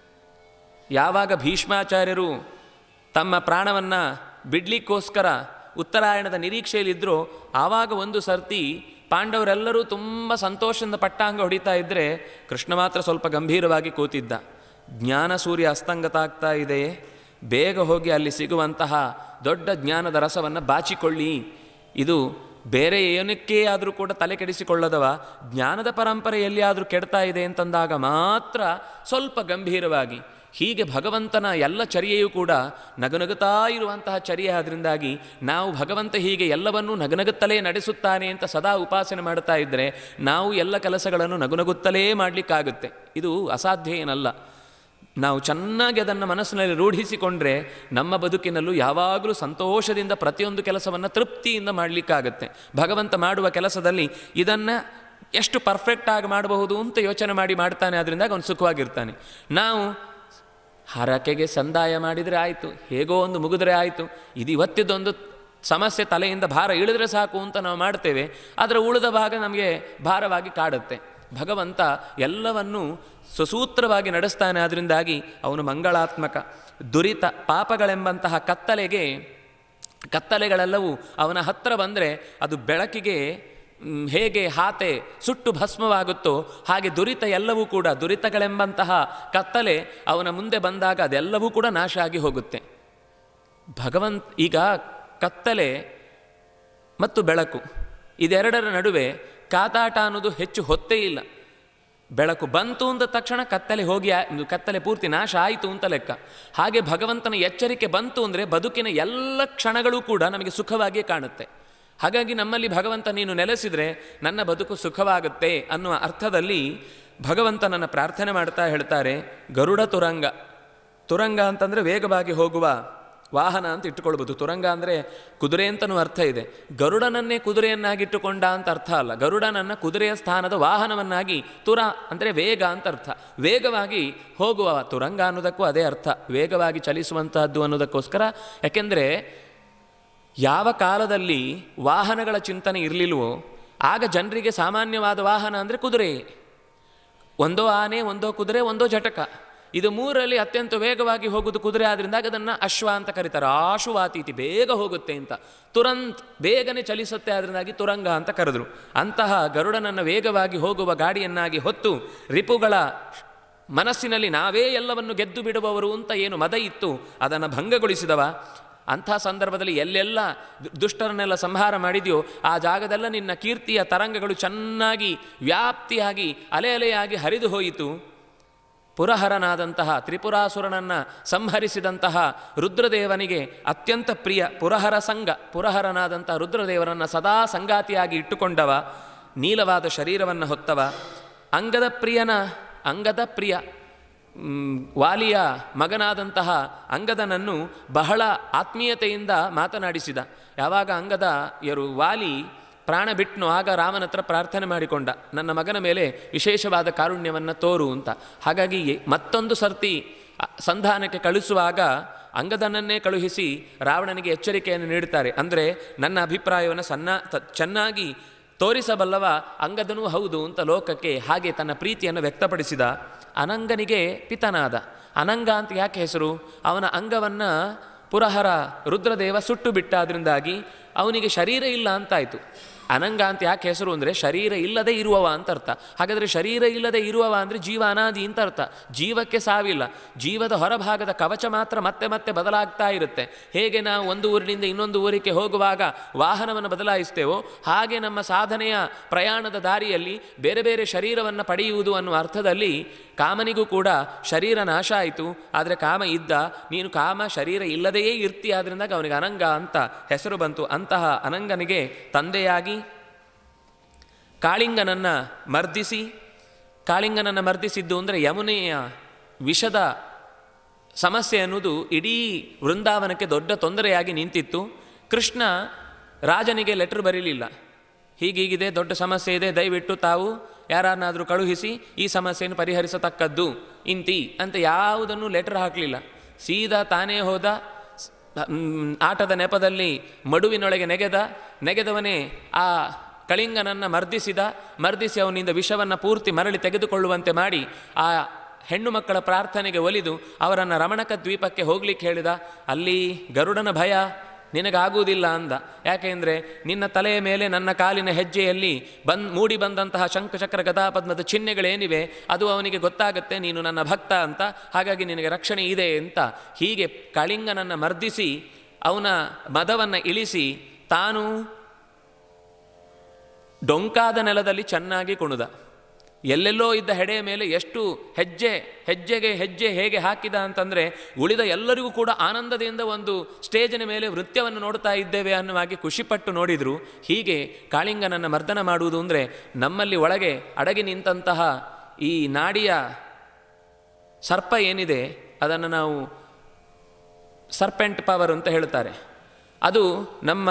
ಯಾವಾಗ ಭೀಷ್ಮಾಚಾರ್ಯರು ತಮ್ಮ ಪ್ರಾಣವನ್ನು ಬಿಡ್ಲಿಕ್ಕೋಸ್ಕರ ಉತ್ತರಾಯಣದ ನಿರೀಕ್ಷೆಯಲ್ಲಿದ್ದರೂ ಆವಾಗ ಒಂದು ಸರ್ತಿ ಪಾಂಡವರೆಲ್ಲರೂ ತುಂಬ ಸಂತೋಷದಿಂದ ಪಟ್ಟಾಂಗ ಹೊಡಿತಾ ಇದ್ದರೆ ಕೃಷ್ಣ ಮಾತ್ರ ಸ್ವಲ್ಪ ಗಂಭೀರವಾಗಿ ಕೂತಿದ್ದ. ಜ್ಞಾನ ಸೂರ್ಯ ಅಸ್ತಂಗತ ಆಗ್ತಾ ಇದೆಯೇ, ಬೇಗ ಹೋಗಿ ಅಲ್ಲಿ ಸಿಗುವಂತಹ ದೊಡ್ಡ ಜ್ಞಾನದ ರಸವನ್ನು ಬಾಚಿಕೊಳ್ಳಿ. ಇದು ಬೇರೆ ಏನಕ್ಕೆ ಆದರೂ ಕೂಡ ತಲೆ ಕೆಡಿಸಿಕೊಳ್ಳದವ, ಜ್ಞಾನದ ಪರಂಪರೆ ಎಲ್ಲಿಯಾದರೂ ಕೆಡ್ತಾ ಇದೆ ಅಂತಂದಾಗ ಮಾತ್ರ ಸ್ವಲ್ಪ ಗಂಭೀರವಾಗಿ. ಹೀಗೆ ಭಗವಂತನ ಎಲ್ಲ ಚರ್ಯೆಯೂ ಕೂಡ ನಗನಗುತ್ತಾ ಇರುವಂತಹ ಚರ್ಯೆ. ಆದ್ದರಿಂದಾಗಿ ನಾವು ಭಗವಂತ ಹೀಗೆ ಎಲ್ಲವನ್ನೂ ನಗನಗುತ್ತಲೇ ನಡೆಸುತ್ತಾನೆ ಅಂತ ಸದಾ ಉಪಾಸನೆ ಮಾಡ್ತಾ ಇದ್ದರೆ ನಾವು ಎಲ್ಲ ಕೆಲಸಗಳನ್ನು ನಗುನಗುತ್ತಲೇ ಮಾಡಲಿಕ್ಕಾಗುತ್ತೆ. ಇದು ಅಸಾಧ್ಯ ಏನಲ್ಲ. ನಾವು ಚೆನ್ನಾಗಿ ಅದನ್ನು ಮನಸ್ಸಿನಲ್ಲಿ ರೂಢಿಸಿಕೊಂಡ್ರೆ ನಮ್ಮ ಬದುಕಿನಲ್ಲೂ ಯಾವಾಗಲೂ ಸಂತೋಷದಿಂದ ಪ್ರತಿಯೊಂದು ಕೆಲಸವನ್ನು ತೃಪ್ತಿಯಿಂದ ಮಾಡಲಿಕ್ಕಾಗತ್ತೆ. ಭಗವಂತ ಮಾಡುವ ಕೆಲಸದಲ್ಲಿ ಇದನ್ನು ಎಷ್ಟು ಪರ್ಫೆಕ್ಟಾಗಿ ಮಾಡಬಹುದು ಅಂತ ಯೋಚನೆ ಮಾಡಿ ಮಾಡ್ತಾನೆ. ಅದರಿಂದ ಅವನು ಸುಖವಾಗಿರ್ತಾನೆ. ನಾವು ಹರಕೆಗೆ ಸಂದಾಯ ಮಾಡಿದರೆ ಆಯಿತು, ಹೇಗೋ ಒಂದು ಮುಗಿದ್ರೆ ಆಯಿತು, ಇದು ಇವತ್ತಿದ್ದೊಂದು ಸಮಸ್ಯೆ ತಲೆಯಿಂದ ಭಾರ ಇಳಿದ್ರೆ ಸಾಕು ಅಂತ ನಾವು ಮಾಡ್ತೇವೆ. ಅದರ ಉಳಿದ ಭಾಗ ನಮಗೆ ಭಾರವಾಗಿ ಕಾಡುತ್ತೆ. ಭಗವಂತ ಎಲ್ಲವನ್ನೂ ಸುಸೂತ್ರವಾಗಿ ನಡೆಸ್ತಾನೆ. ಅದರಿಂದಾಗಿ ಅವನು ಮಂಗಳಾತ್ಮಕ. ದುರಿತ ಪಾಪಗಳೆಂಬಂತಹ ಕತ್ತಲೆಗೆ ಕತ್ತಲೆಗಳೆಲ್ಲವೂ ಅವನ ಹತ್ತಿರ ಬಂದರೆ ಅದು ಬೆಳಕಿಗೆ ಹೇಗೆ ಹಾತೆ ಸುಟ್ಟು ಭಸ್ಮವಾಗುತ್ತೋ ಹಾಗೆ ದುರಿತ ಎಲ್ಲವೂ ಕೂಡ, ದುರಿತಗಳೆಂಬಂತಹ ಕತ್ತಲೆ ಅವನ ಮುಂದೆ ಬಂದಾಗ ಅದೆಲ್ಲವೂ ಕೂಡ ನಾಶ ಆಗಿ ಹೋಗುತ್ತೆ. ಭಗವಂತ ಈಗ ಕತ್ತಲೆ ಮತ್ತು ಬೆಳಕು ಇದೆರಡರ ನಡುವೆ ಕಾತಾಟ ಅನ್ನೋದು ಹೆಚ್ಚು ಹೊತ್ತೇ ಇಲ್ಲ. ಬೆಳಕು ಬಂತು ಅಂದ ತಕ್ಷಣ ಕತ್ತಲೆ ಹೋಗಿ ಕತ್ತಲೆ ಪೂರ್ತಿ ನಾಶ ಆಯಿತು ಅಂತ ಲೆಕ್ಕ. ಹಾಗೆ ಭಗವಂತನ ಎಚ್ಚರಿಕೆ ಬಂತು ಅಂದರೆ ಬದುಕಿನ ಎಲ್ಲ ಕ್ಷಣಗಳೂ ಕೂಡ ನಮಗೆ ಸುಖವಾಗಿಯೇ ಕಾಣುತ್ತೆ. ಹಾಗಾಗಿ ನಮ್ಮಲ್ಲಿ ಭಗವಂತ ನೀನು ನೆಲೆಸಿದರೆ ನನ್ನ ಬದುಕು ಸುಖವಾಗುತ್ತೆ ಅನ್ನುವ ಅರ್ಥದಲ್ಲಿ ಭಗವಂತನನ್ನು ಪ್ರಾರ್ಥನೆ ಮಾಡ್ತಾ ಹೇಳ್ತಾರೆ. ಗರುಡ ತುರಂಗ, ತುರಂಗ ಅಂತಂದರೆ ವೇಗವಾಗಿ ಹೋಗುವ ವಾಹನ ಅಂತ ಇಟ್ಟುಕೊಳ್ಬೋದು. ತುರಂಗ ಅಂದರೆ ಕುದುರೆ ಅಂತನೂ ಅರ್ಥ ಇದೆ. ಗರುಡನನ್ನೇ ಕುದುರೆಯನ್ನಾಗಿಟ್ಟುಕೊಂಡ ಅಂತ ಅರ್ಥ ಅಲ್ಲ. ಗರುಡನನ್ನು ಕುದುರೆಯ ಸ್ಥಾನದ ವಾಹನವನ್ನಾಗಿ, ತುರ ಅಂದರೆ ವೇಗ ಅಂತ ಅರ್ಥ. ವೇಗವಾಗಿ ಹೋಗುವ ತುರಂಗ ಅನ್ನೋದಕ್ಕೂ ಅದೇ ಅರ್ಥ, ವೇಗವಾಗಿ ಚಲಿಸುವಂತಹದ್ದು ಅನ್ನೋದಕ್ಕೋಸ್ಕರ. ಯಾಕೆಂದರೆ ಯಾವ ಕಾಲದಲ್ಲಿ ವಾಹನಗಳ ಚಿಂತನೆ ಇರಲಿಲ್ವೋ ಆಗ ಜನರಿಗೆ ಸಾಮಾನ್ಯವಾದ ವಾಹನ ಅಂದರೆ ಕುದುರೆ. ಒಂದೋ ಆನೆ, ಒಂದೋ ಕುದುರೆ, ಒಂದೋ ಜಟಕ. ಇದು ಮೂರಲ್ಲಿ ಅತ್ಯಂತ ವೇಗವಾಗಿ ಹೋಗುವುದು ಕುದುರೆ. ಆದ್ರಿಂದಾಗ ಅದನ್ನು ಅಶ್ವ ಅಂತ ಕರೀತಾರೆ. ಆಶುವಾತೀತಿ, ಬೇಗ ಹೋಗುತ್ತೆ ಅಂತ. ತುರಂತ್, ಬೇಗನೆ ಚಲಿಸುತ್ತೆ, ಅದರಿಂದಾಗಿ ತುರಂಗ ಅಂತ ಕರೆದ್ರು. ಅಂತಹ ಗರುಡನನ್ನು ವೇಗವಾಗಿ ಹೋಗುವ ಗಾಡಿಯನ್ನಾಗಿ ಹೊತ್ತು ರಿಪುಗಳ ಮನಸ್ಸಿನಲ್ಲಿ ನಾವೇ ಎಲ್ಲವನ್ನು ಗೆದ್ದು ಬಿಡುವವರು ಅಂತ ಏನು ಮದ ಇತ್ತು ಅದನ್ನು ಭಂಗಗೊಳಿಸಿದವ. ಅಂಥ ಸಂದರ್ಭದಲ್ಲಿ ಎಲ್ಲೆಲ್ಲ ದುಷ್ಟರನ್ನೆಲ್ಲ ಸಂಹಾರ ಮಾಡಿದೆಯೋ ಆ ಜಾಗದೆಲ್ಲ ನಿನ್ನ ಕೀರ್ತಿಯ ತರಂಗಗಳು ಚೆನ್ನಾಗಿ ವ್ಯಾಪ್ತಿಯಾಗಿ ಅಲೆ ಅಲೆಯಾಗಿ ಹರಿದು ಹೋಯಿತು. ಪುರಹರನಾದಂತಹ ತ್ರಿಪುರಾಸುರನನ್ನು ಸಂಹರಿಸಿದಂತಹ ರುದ್ರದೇವನಿಗೆ ಅತ್ಯಂತ ಪ್ರಿಯ ಪುರಹರ ಸಂಘ. ಪುರಹರನಾದಂಥ ರುದ್ರದೇವರನ್ನು ಸದಾ ಸಂಗಾತಿಯಾಗಿ ಇಟ್ಟುಕೊಂಡವ, ನೀಲವಾದ ಶರೀರವನ್ನು ಹೊತ್ತವ, ಅಂಗದ ಪ್ರಿಯನ ಅಂಗದ ಪ್ರಿಯ ವಾಲಿಯ ಮಗನಾದಂತಹ ಅಂಗದನನ್ನು ಬಹಳ ಆತ್ಮೀಯತೆಯಿಂದ ಮಾತನಾಡಿಸಿದ. ಯಾವಾಗ ಅಂಗದ ಯರು ವಾಲಿ ಪ್ರಾಣ ಬಿಟ್ನು ಆಗ ರಾಮನ ಹತ್ರ ಪ್ರಾರ್ಥನೆ ಮಾಡಿಕೊಂಡ, ನನ್ನ ಮಗನ ಮೇಲೆ ವಿಶೇಷವಾದ ಕಾರುಣ್ಯವನ್ನು ತೋರು ಅಂತ. ಹಾಗಾಗಿ ಮತ್ತೊಂದು ಸರ್ತಿ ಸಂಧಾನಕ್ಕೆ ಕಳಿಸುವಾಗ ಅಂಗದನನ್ನೇ ಕಳುಹಿಸಿ ರಾವಣನಿಗೆ ಎಚ್ಚರಿಕೆಯನ್ನು ನೀಡುತ್ತಾರೆ. ಅಂದರೆ ನನ್ನ ಅಭಿಪ್ರಾಯವನ್ನು ಸಣ್ಣ ಚೆನ್ನಾಗಿ ತೋರಿಸಬಲ್ಲವ ಅಂಗದನೂ ಹೌದು ಅಂತ ಲೋಕಕ್ಕೆ ಹಾಗೆ ತನ್ನ ಪ್ರೀತಿಯನ್ನು ವ್ಯಕ್ತಪಡಿಸಿದ. ಅನಂಗನಿಗೆ ಪಿತನಾದ. ಅನಂಗ ಅಂತ ಯಾಕೆ ಹೆಸರು? ಅವನ ಅಂಗವನ್ನು ಪುರಹರ ರುದ್ರದೇವ ಸುಟ್ಟು ಬಿಟ್ಟಾದ್ರಿಂದಾಗಿ ಅವನಿಗೆ ಶರೀರ ಇಲ್ಲ ಅಂತಾಯಿತು. ಅನಂಗ ಅಂತ ಯಾಕೆ ಹೆಸರು ಅಂದರೆ ಶರೀರ ಇಲ್ಲದೆ ಇರುವವ ಅಂತ ಅರ್ಥ. ಹಾಗಾದರೆ ಶರೀರ ಇಲ್ಲದೆ ಇರುವವ ಅಂದರೆ ಜೀವ ಅನಾದಿ ಅಂತ ಅರ್ಥ. ಜೀವಕ್ಕೆ ಸಾವಿಲ್ಲ. ಜೀವದ ಹೊರಭಾಗದ ಕವಚ ಮಾತ್ರ ಮತ್ತೆ ಮತ್ತೆ ಬದಲಾಗ್ತಾ ಇರುತ್ತೆ. ಹೇಗೆ ನಾವು ಒಂದು ಊರಿನಿಂದ ಇನ್ನೊಂದು ಊರಿಗೆ ಹೋಗುವಾಗ ವಾಹನವನ್ನು ಬದಲಾಯಿಸ್ತೇವೋ ಹಾಗೆ ನಮ್ಮ ಸಾಧನೆಯ ಪ್ರಯಾಣದ ದಾರಿಯಲ್ಲಿ ಬೇರೆ ಬೇರೆ ಶರೀರವನ್ನು ಪಡೆಯುವುದು ಅನ್ನುವ ಅರ್ಥದಲ್ಲಿ ಕಾಮನಿಗೂ ಕೂಡ ಶರೀರ ನಾಶ ಆಯಿತು. ಆದರೆ ಕಾಮ ಇದ್ದ. ನೀನು ಕಾಮ ಶರೀರ ಇಲ್ಲದೆಯೇ ಇರ್ತಿ, ಆದ್ರಿಂದ ಅವನಿಗೆ ಅನಂಗ ಅಂತ ಹೆಸರು ಬಂತು. ಅಂತಹ ಅನಂಗನಿಗೆ ತಂದೆಯಾಗಿ ಕಾಳಿಂಗನನ್ನು ಮರ್ದಿಸಿ, ಕಾಳಿಂಗನನ್ನು ಮರ್ದಿಸಿದ್ದು ಅಂದರೆ ಯಮುನೆಯ ವಿಷದ ಸಮಸ್ಯೆ ಅನ್ನೋದು ಇಡೀ ವೃಂದಾವನಕ್ಕೆ ದೊಡ್ಡ ತೊಂದರೆಯಾಗಿ ನಿಂತಿತ್ತು. ಕೃಷ್ಣ ರಾಜನಿಗೆ ಲೆಟರ್ ಬರೀಲಿಲ್ಲ, ಹೀಗೀಗಿದೆ ದೊಡ್ಡ ಸಮಸ್ಯೆ ಇದೆ, ದಯವಿಟ್ಟು ತಾವು ಯಾರನ್ನಾದರೂ ಕಳುಹಿಸಿ ಈ ಸಮಸ್ಯೆಯನ್ನು ಪರಿಹರಿಸತಕ್ಕದ್ದು ಇಂತಿ ಅಂತ ಯಾವುದನ್ನು ಲೆಟರ್ ಹಾಕಲಿಲ್ಲ. ಸೀದಾ ತಾನೇ ಹೋದ. ಆಟದ ನೆಪದಲ್ಲಿ ಮಡುವಿನೊಳಗೆ ನೆಗೆದ. ನೆಗೆದವನೇ ಆ ಕಳಿಂಗನನ್ನು ಮರ್ದಿಸಿದ. ಮರ್ದಿಸಿ ಅವನಿಂದ ವಿಷವನ್ನು ಪೂರ್ತಿ ಮರಳಿ ತೆಗೆದುಕೊಳ್ಳುವಂತೆ ಮಾಡಿ ಆ ಹೆಣ್ಣು ಮಕ್ಕಳ ಪ್ರಾರ್ಥನೆಗೆ ಒಲಿದು ಅವರನ್ನು ರಮಣಕ ದ್ವೀಪಕ್ಕೆ ಹೋಗ್ಲಿಕ್ಕೆ ಹೇಳಿದ. ಅಲ್ಲಿ ಗರುಡನ ಭಯ ನಿನಗಾಗುವುದಿಲ್ಲ ಅಂದ. ಯಾಕೆಂದರೆ ನಿನ್ನ ತಲೆಯ ಮೇಲೆ ನನ್ನ ಕಾಲಿನ ಹೆಜ್ಜೆಯಲ್ಲಿ ಬಂದ್ ಮೂಡಿ ಬಂದಂತಹ ಶಂಖಚಕ್ರ ಗದಾಪದ್ಮದ ಚಿಹ್ನೆಗಳೇನಿವೆ ಅದು ಅವನಿಗೆ ಗೊತ್ತಾಗುತ್ತೆ, ನೀನು ನನ್ನ ಭಕ್ತ ಅಂತ, ಹಾಗಾಗಿ ನಿನಗೆ ರಕ್ಷಣೆ ಇದೆ ಅಂತ. ಹೀಗೆ ಕಳಿಂಗನನ್ನು ಮರ್ದಿಸಿ ಅವನ ಮದವನ್ನು ಇಳಿಸಿ ತಾನು ಡೊಂಕಾದ ನೆಲದಲ್ಲಿ ಚೆನ್ನಾಗಿ ಕುಣಿದ. ಎಲ್ಲೆಲ್ಲೋ ಇದ್ದ ಹೆಡೆಯ ಮೇಲೆ ಎಷ್ಟು ಹೆಜ್ಜೆ ಹೆಜ್ಜೆಗೆ ಹೆಜ್ಜೆ ಹೇಗೆ ಹಾಕಿದ ಅಂತಂದರೆ ಉಳಿದ ಎಲ್ಲರಿಗೂ ಕೂಡ ಆನಂದದಿಂದ ಒಂದು ಸ್ಟೇಜಿನ ಮೇಲೆ ನೃತ್ಯವನ್ನು ನೋಡ್ತಾ ಇದ್ದೇವೆ ಅನ್ನುವಾಗಿ ಖುಷಿಪಟ್ಟು ನೋಡಿದರು. ಹೀಗೆ ಕಾಳಿಂಗನನ್ನು ಮರ್ದನ ಮಾಡುವುದು ಅಂದರೆ ನಮ್ಮಲ್ಲಿ ಒಳಗೆ ಅಡಗಿ ನಿಂತಹ ಈ ನಾಡಿಯ ಸರ್ಪ ಏನಿದೆ ಅದನ್ನು ನಾವು ಸರ್ಪೆಂಟ್ ಪವರ್ ಅಂತ ಹೇಳ್ತಾರೆ. ಅದು ನಮ್ಮ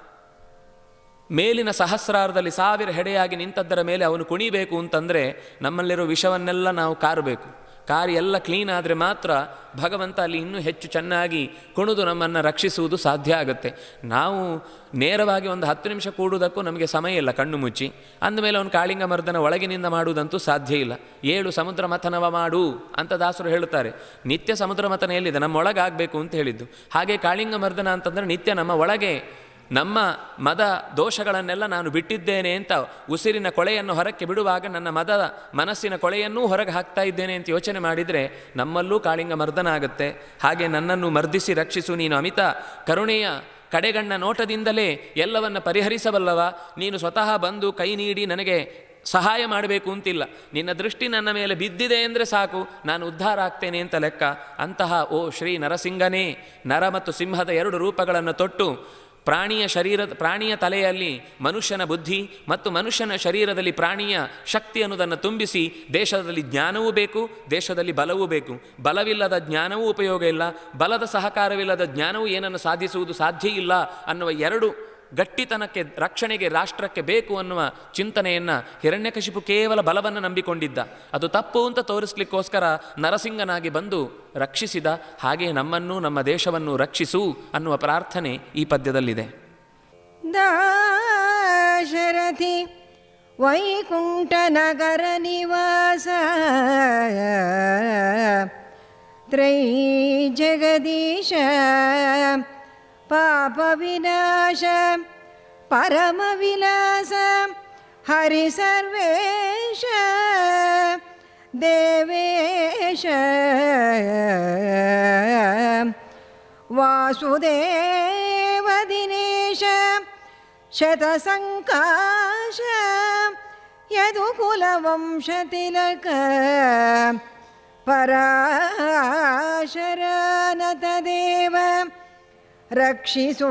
ಮೇಲಿನ ಸಹಸ್ರಾರದಲ್ಲಿ ಸಾವಿರ ಹೆಡೆಯಾಗಿ ನಿಂತದ್ದರ ಮೇಲೆ ಅವನು ಕುಣಿಬೇಕು ಅಂತಂದರೆ ನಮ್ಮಲ್ಲಿರೋ ವಿಷವನ್ನೆಲ್ಲ ನಾವು ಕಾರಬೇಕು. ಕಾರಿ ಎಲ್ಲ ಕ್ಲೀನ್ ಆದರೆ ಮಾತ್ರ ಭಗವಂತ ಅಲ್ಲಿ ಇನ್ನೂ ಹೆಚ್ಚು ಚೆನ್ನಾಗಿ ಕುಣಿದು ನಮ್ಮನ್ನು ರಕ್ಷಿಸುವುದು ಸಾಧ್ಯ ಆಗುತ್ತೆ. ನಾವು ನೇರವಾಗಿ ಒಂದು ಹತ್ತು ನಿಮಿಷ ಕೂಡುವುದಕ್ಕೂ ನಮಗೆ ಸಮಯ ಇಲ್ಲ ಕಣ್ಣು ಮುಚ್ಚಿ. ಅಂದಮೇಲೆ ಅವನು ಕಾಳಿಂಗ ಮರ್ದನ ಒಳಗಿನಿಂದ ಮಾಡುವುದಂತೂ ಸಾಧ್ಯ ಇಲ್ಲ. ಏಳು ಸಮುದ್ರ ಮಥನವ ಮಾಡು ಅಂತ ದಾಸರು ಹೇಳುತ್ತಾರೆ. ನಿತ್ಯ ಸಮುದ್ರ ಮಥನ ಎಲ್ಲಿದೆ? ನಮ್ಮ ಒಳಗಾಗಬೇಕು ಅಂತ ಹೇಳಿದ್ದು. ಹಾಗೆ ಕಾಳಿಂಗ ಮರ್ದನ ಅಂತಂದರೆ ನಿತ್ಯ ನಮ್ಮ ಒಳಗೆ ನಮ್ಮ ಮದ ದೋಷಗಳನ್ನೆಲ್ಲ ನಾನು ಬಿಟ್ಟಿದ್ದೇನೆ ಅಂತ ಉಸಿರಿನ ಕೊಳೆಯನ್ನು ಹೊರಕ್ಕೆ ಬಿಡುವಾಗ ನನ್ನ ಮದ ಮನಸ್ಸಿನ ಕೊಳೆಯನ್ನೂ ಹೊರಗೆ ಹಾಕ್ತಾ ಇದ್ದೇನೆ ಅಂತ ಯೋಚನೆ ಮಾಡಿದರೆ ನಮ್ಮಲ್ಲೂ ಕಾಳಿಂಗ ಮರ್ದನ ಆಗುತ್ತೆ. ಹಾಗೆ ನನ್ನನ್ನು ಮರ್ದಿಸಿ ರಕ್ಷಿಸು, ನೀನು ಅಮಿತ ಕರುಣೆಯ ಕಡೆಗಣ್ಣ ನೋಟದಿಂದಲೇ ಎಲ್ಲವನ್ನು ಪರಿಹರಿಸಬಲ್ಲವ. ನೀನು ಸ್ವತಃ ಬಂದು ಕೈ ನೀಡಿ ನನಗೆ ಸಹಾಯ ಮಾಡಬೇಕು ಅಂತಿಲ್ಲ. ನಿನ್ನ ದೃಷ್ಟಿ ನನ್ನ ಮೇಲೆ ಬಿದ್ದಿದೆ ಅಂದರೆ ಸಾಕು, ನಾನು ಉದ್ಧಾರ ಆಗ್ತೇನೆ ಅಂತ ಲೆಕ್ಕ. ಅಂತಹ ಓ ಶ್ರೀ ನರಸಿಂಗನೇ, ನರ ಮತ್ತು ಸಿಂಹದ ಎರಡು ರೂಪಗಳನ್ನು ತೊಟ್ಟು ಪ್ರಾಣಿಯ ಶರೀರದ ಪ್ರಾಣಿಯ ತಲೆಯಲ್ಲಿ ಮನುಷ್ಯನ ಬುದ್ಧಿ ಮತ್ತು ಮನುಷ್ಯನ ಶರೀರದಲ್ಲಿ ಪ್ರಾಣಿಯ ಶಕ್ತಿ ಅನ್ನೋದನ್ನು ತುಂಬಿಸಿ ದೇಶದಲ್ಲಿ ಜ್ಞಾನವೂ ಬೇಕು, ದೇಶದಲ್ಲಿ ಬಲವೂ ಬೇಕು. ಬಲವಿಲ್ಲದ ಜ್ಞಾನವೂ ಉಪಯೋಗ ಇಲ್ಲ, ಬಲದ ಸಹಕಾರವಿಲ್ಲದ ಜ್ಞಾನವೂ ಏನನ್ನು ಸಾಧಿಸುವುದು ಸಾಧ್ಯ ಇಲ್ಲ ಅನ್ನುವ ಎರಡು ಗಟ್ಟಿತನಕ್ಕೆ ರಕ್ಷಣೆಗೆ ರಾಷ್ಟ್ರಕ್ಕೆ ಬೇಕು ಅನ್ನುವ ಚಿಂತನೆಯನ್ನು ಹಿರಣ್ಯಕಶಿಪು ಕೇವಲ ಬಲವನ್ನು ನಂಬಿಕೊಂಡಿದ್ದ. ಅದು ತಪ್ಪು ಅಂತ ತೋರಿಸ್ಲಿಕ್ಕೋಸ್ಕರ ನರಸಿಂಗನಾಗಿ ಬಂದು ರಕ್ಷಿಸಿದ. ಹಾಗೆ ನಮ್ಮನ್ನು ನಮ್ಮ ದೇಶವನ್ನು ರಕ್ಷಿಸು ಅನ್ನುವ ಪ್ರಾರ್ಥನೆ ಈ ಪದ್ಯದಲ್ಲಿದೆ. ದಾಶರಥಿ ವೈಕುಂಠ ನಗರ ನಿವಾಸ ತ್ರೈ ಜಗದೀಶ ಪಾಪ ವಿನಾಶ ಪರಮ ವಿಲಾಸ ಹರಿ ಸರ್ವೇಶ ದೇವೇಶ ವಾಸುದೇವ ದಿನೇಶ ಶತಸಂಕಾಶ ಯದುಕುಲ ವಂಶ ತಿಲಕ ಪರಾಶರನತ ದೇವ ರಕ್ಷಿಸೋ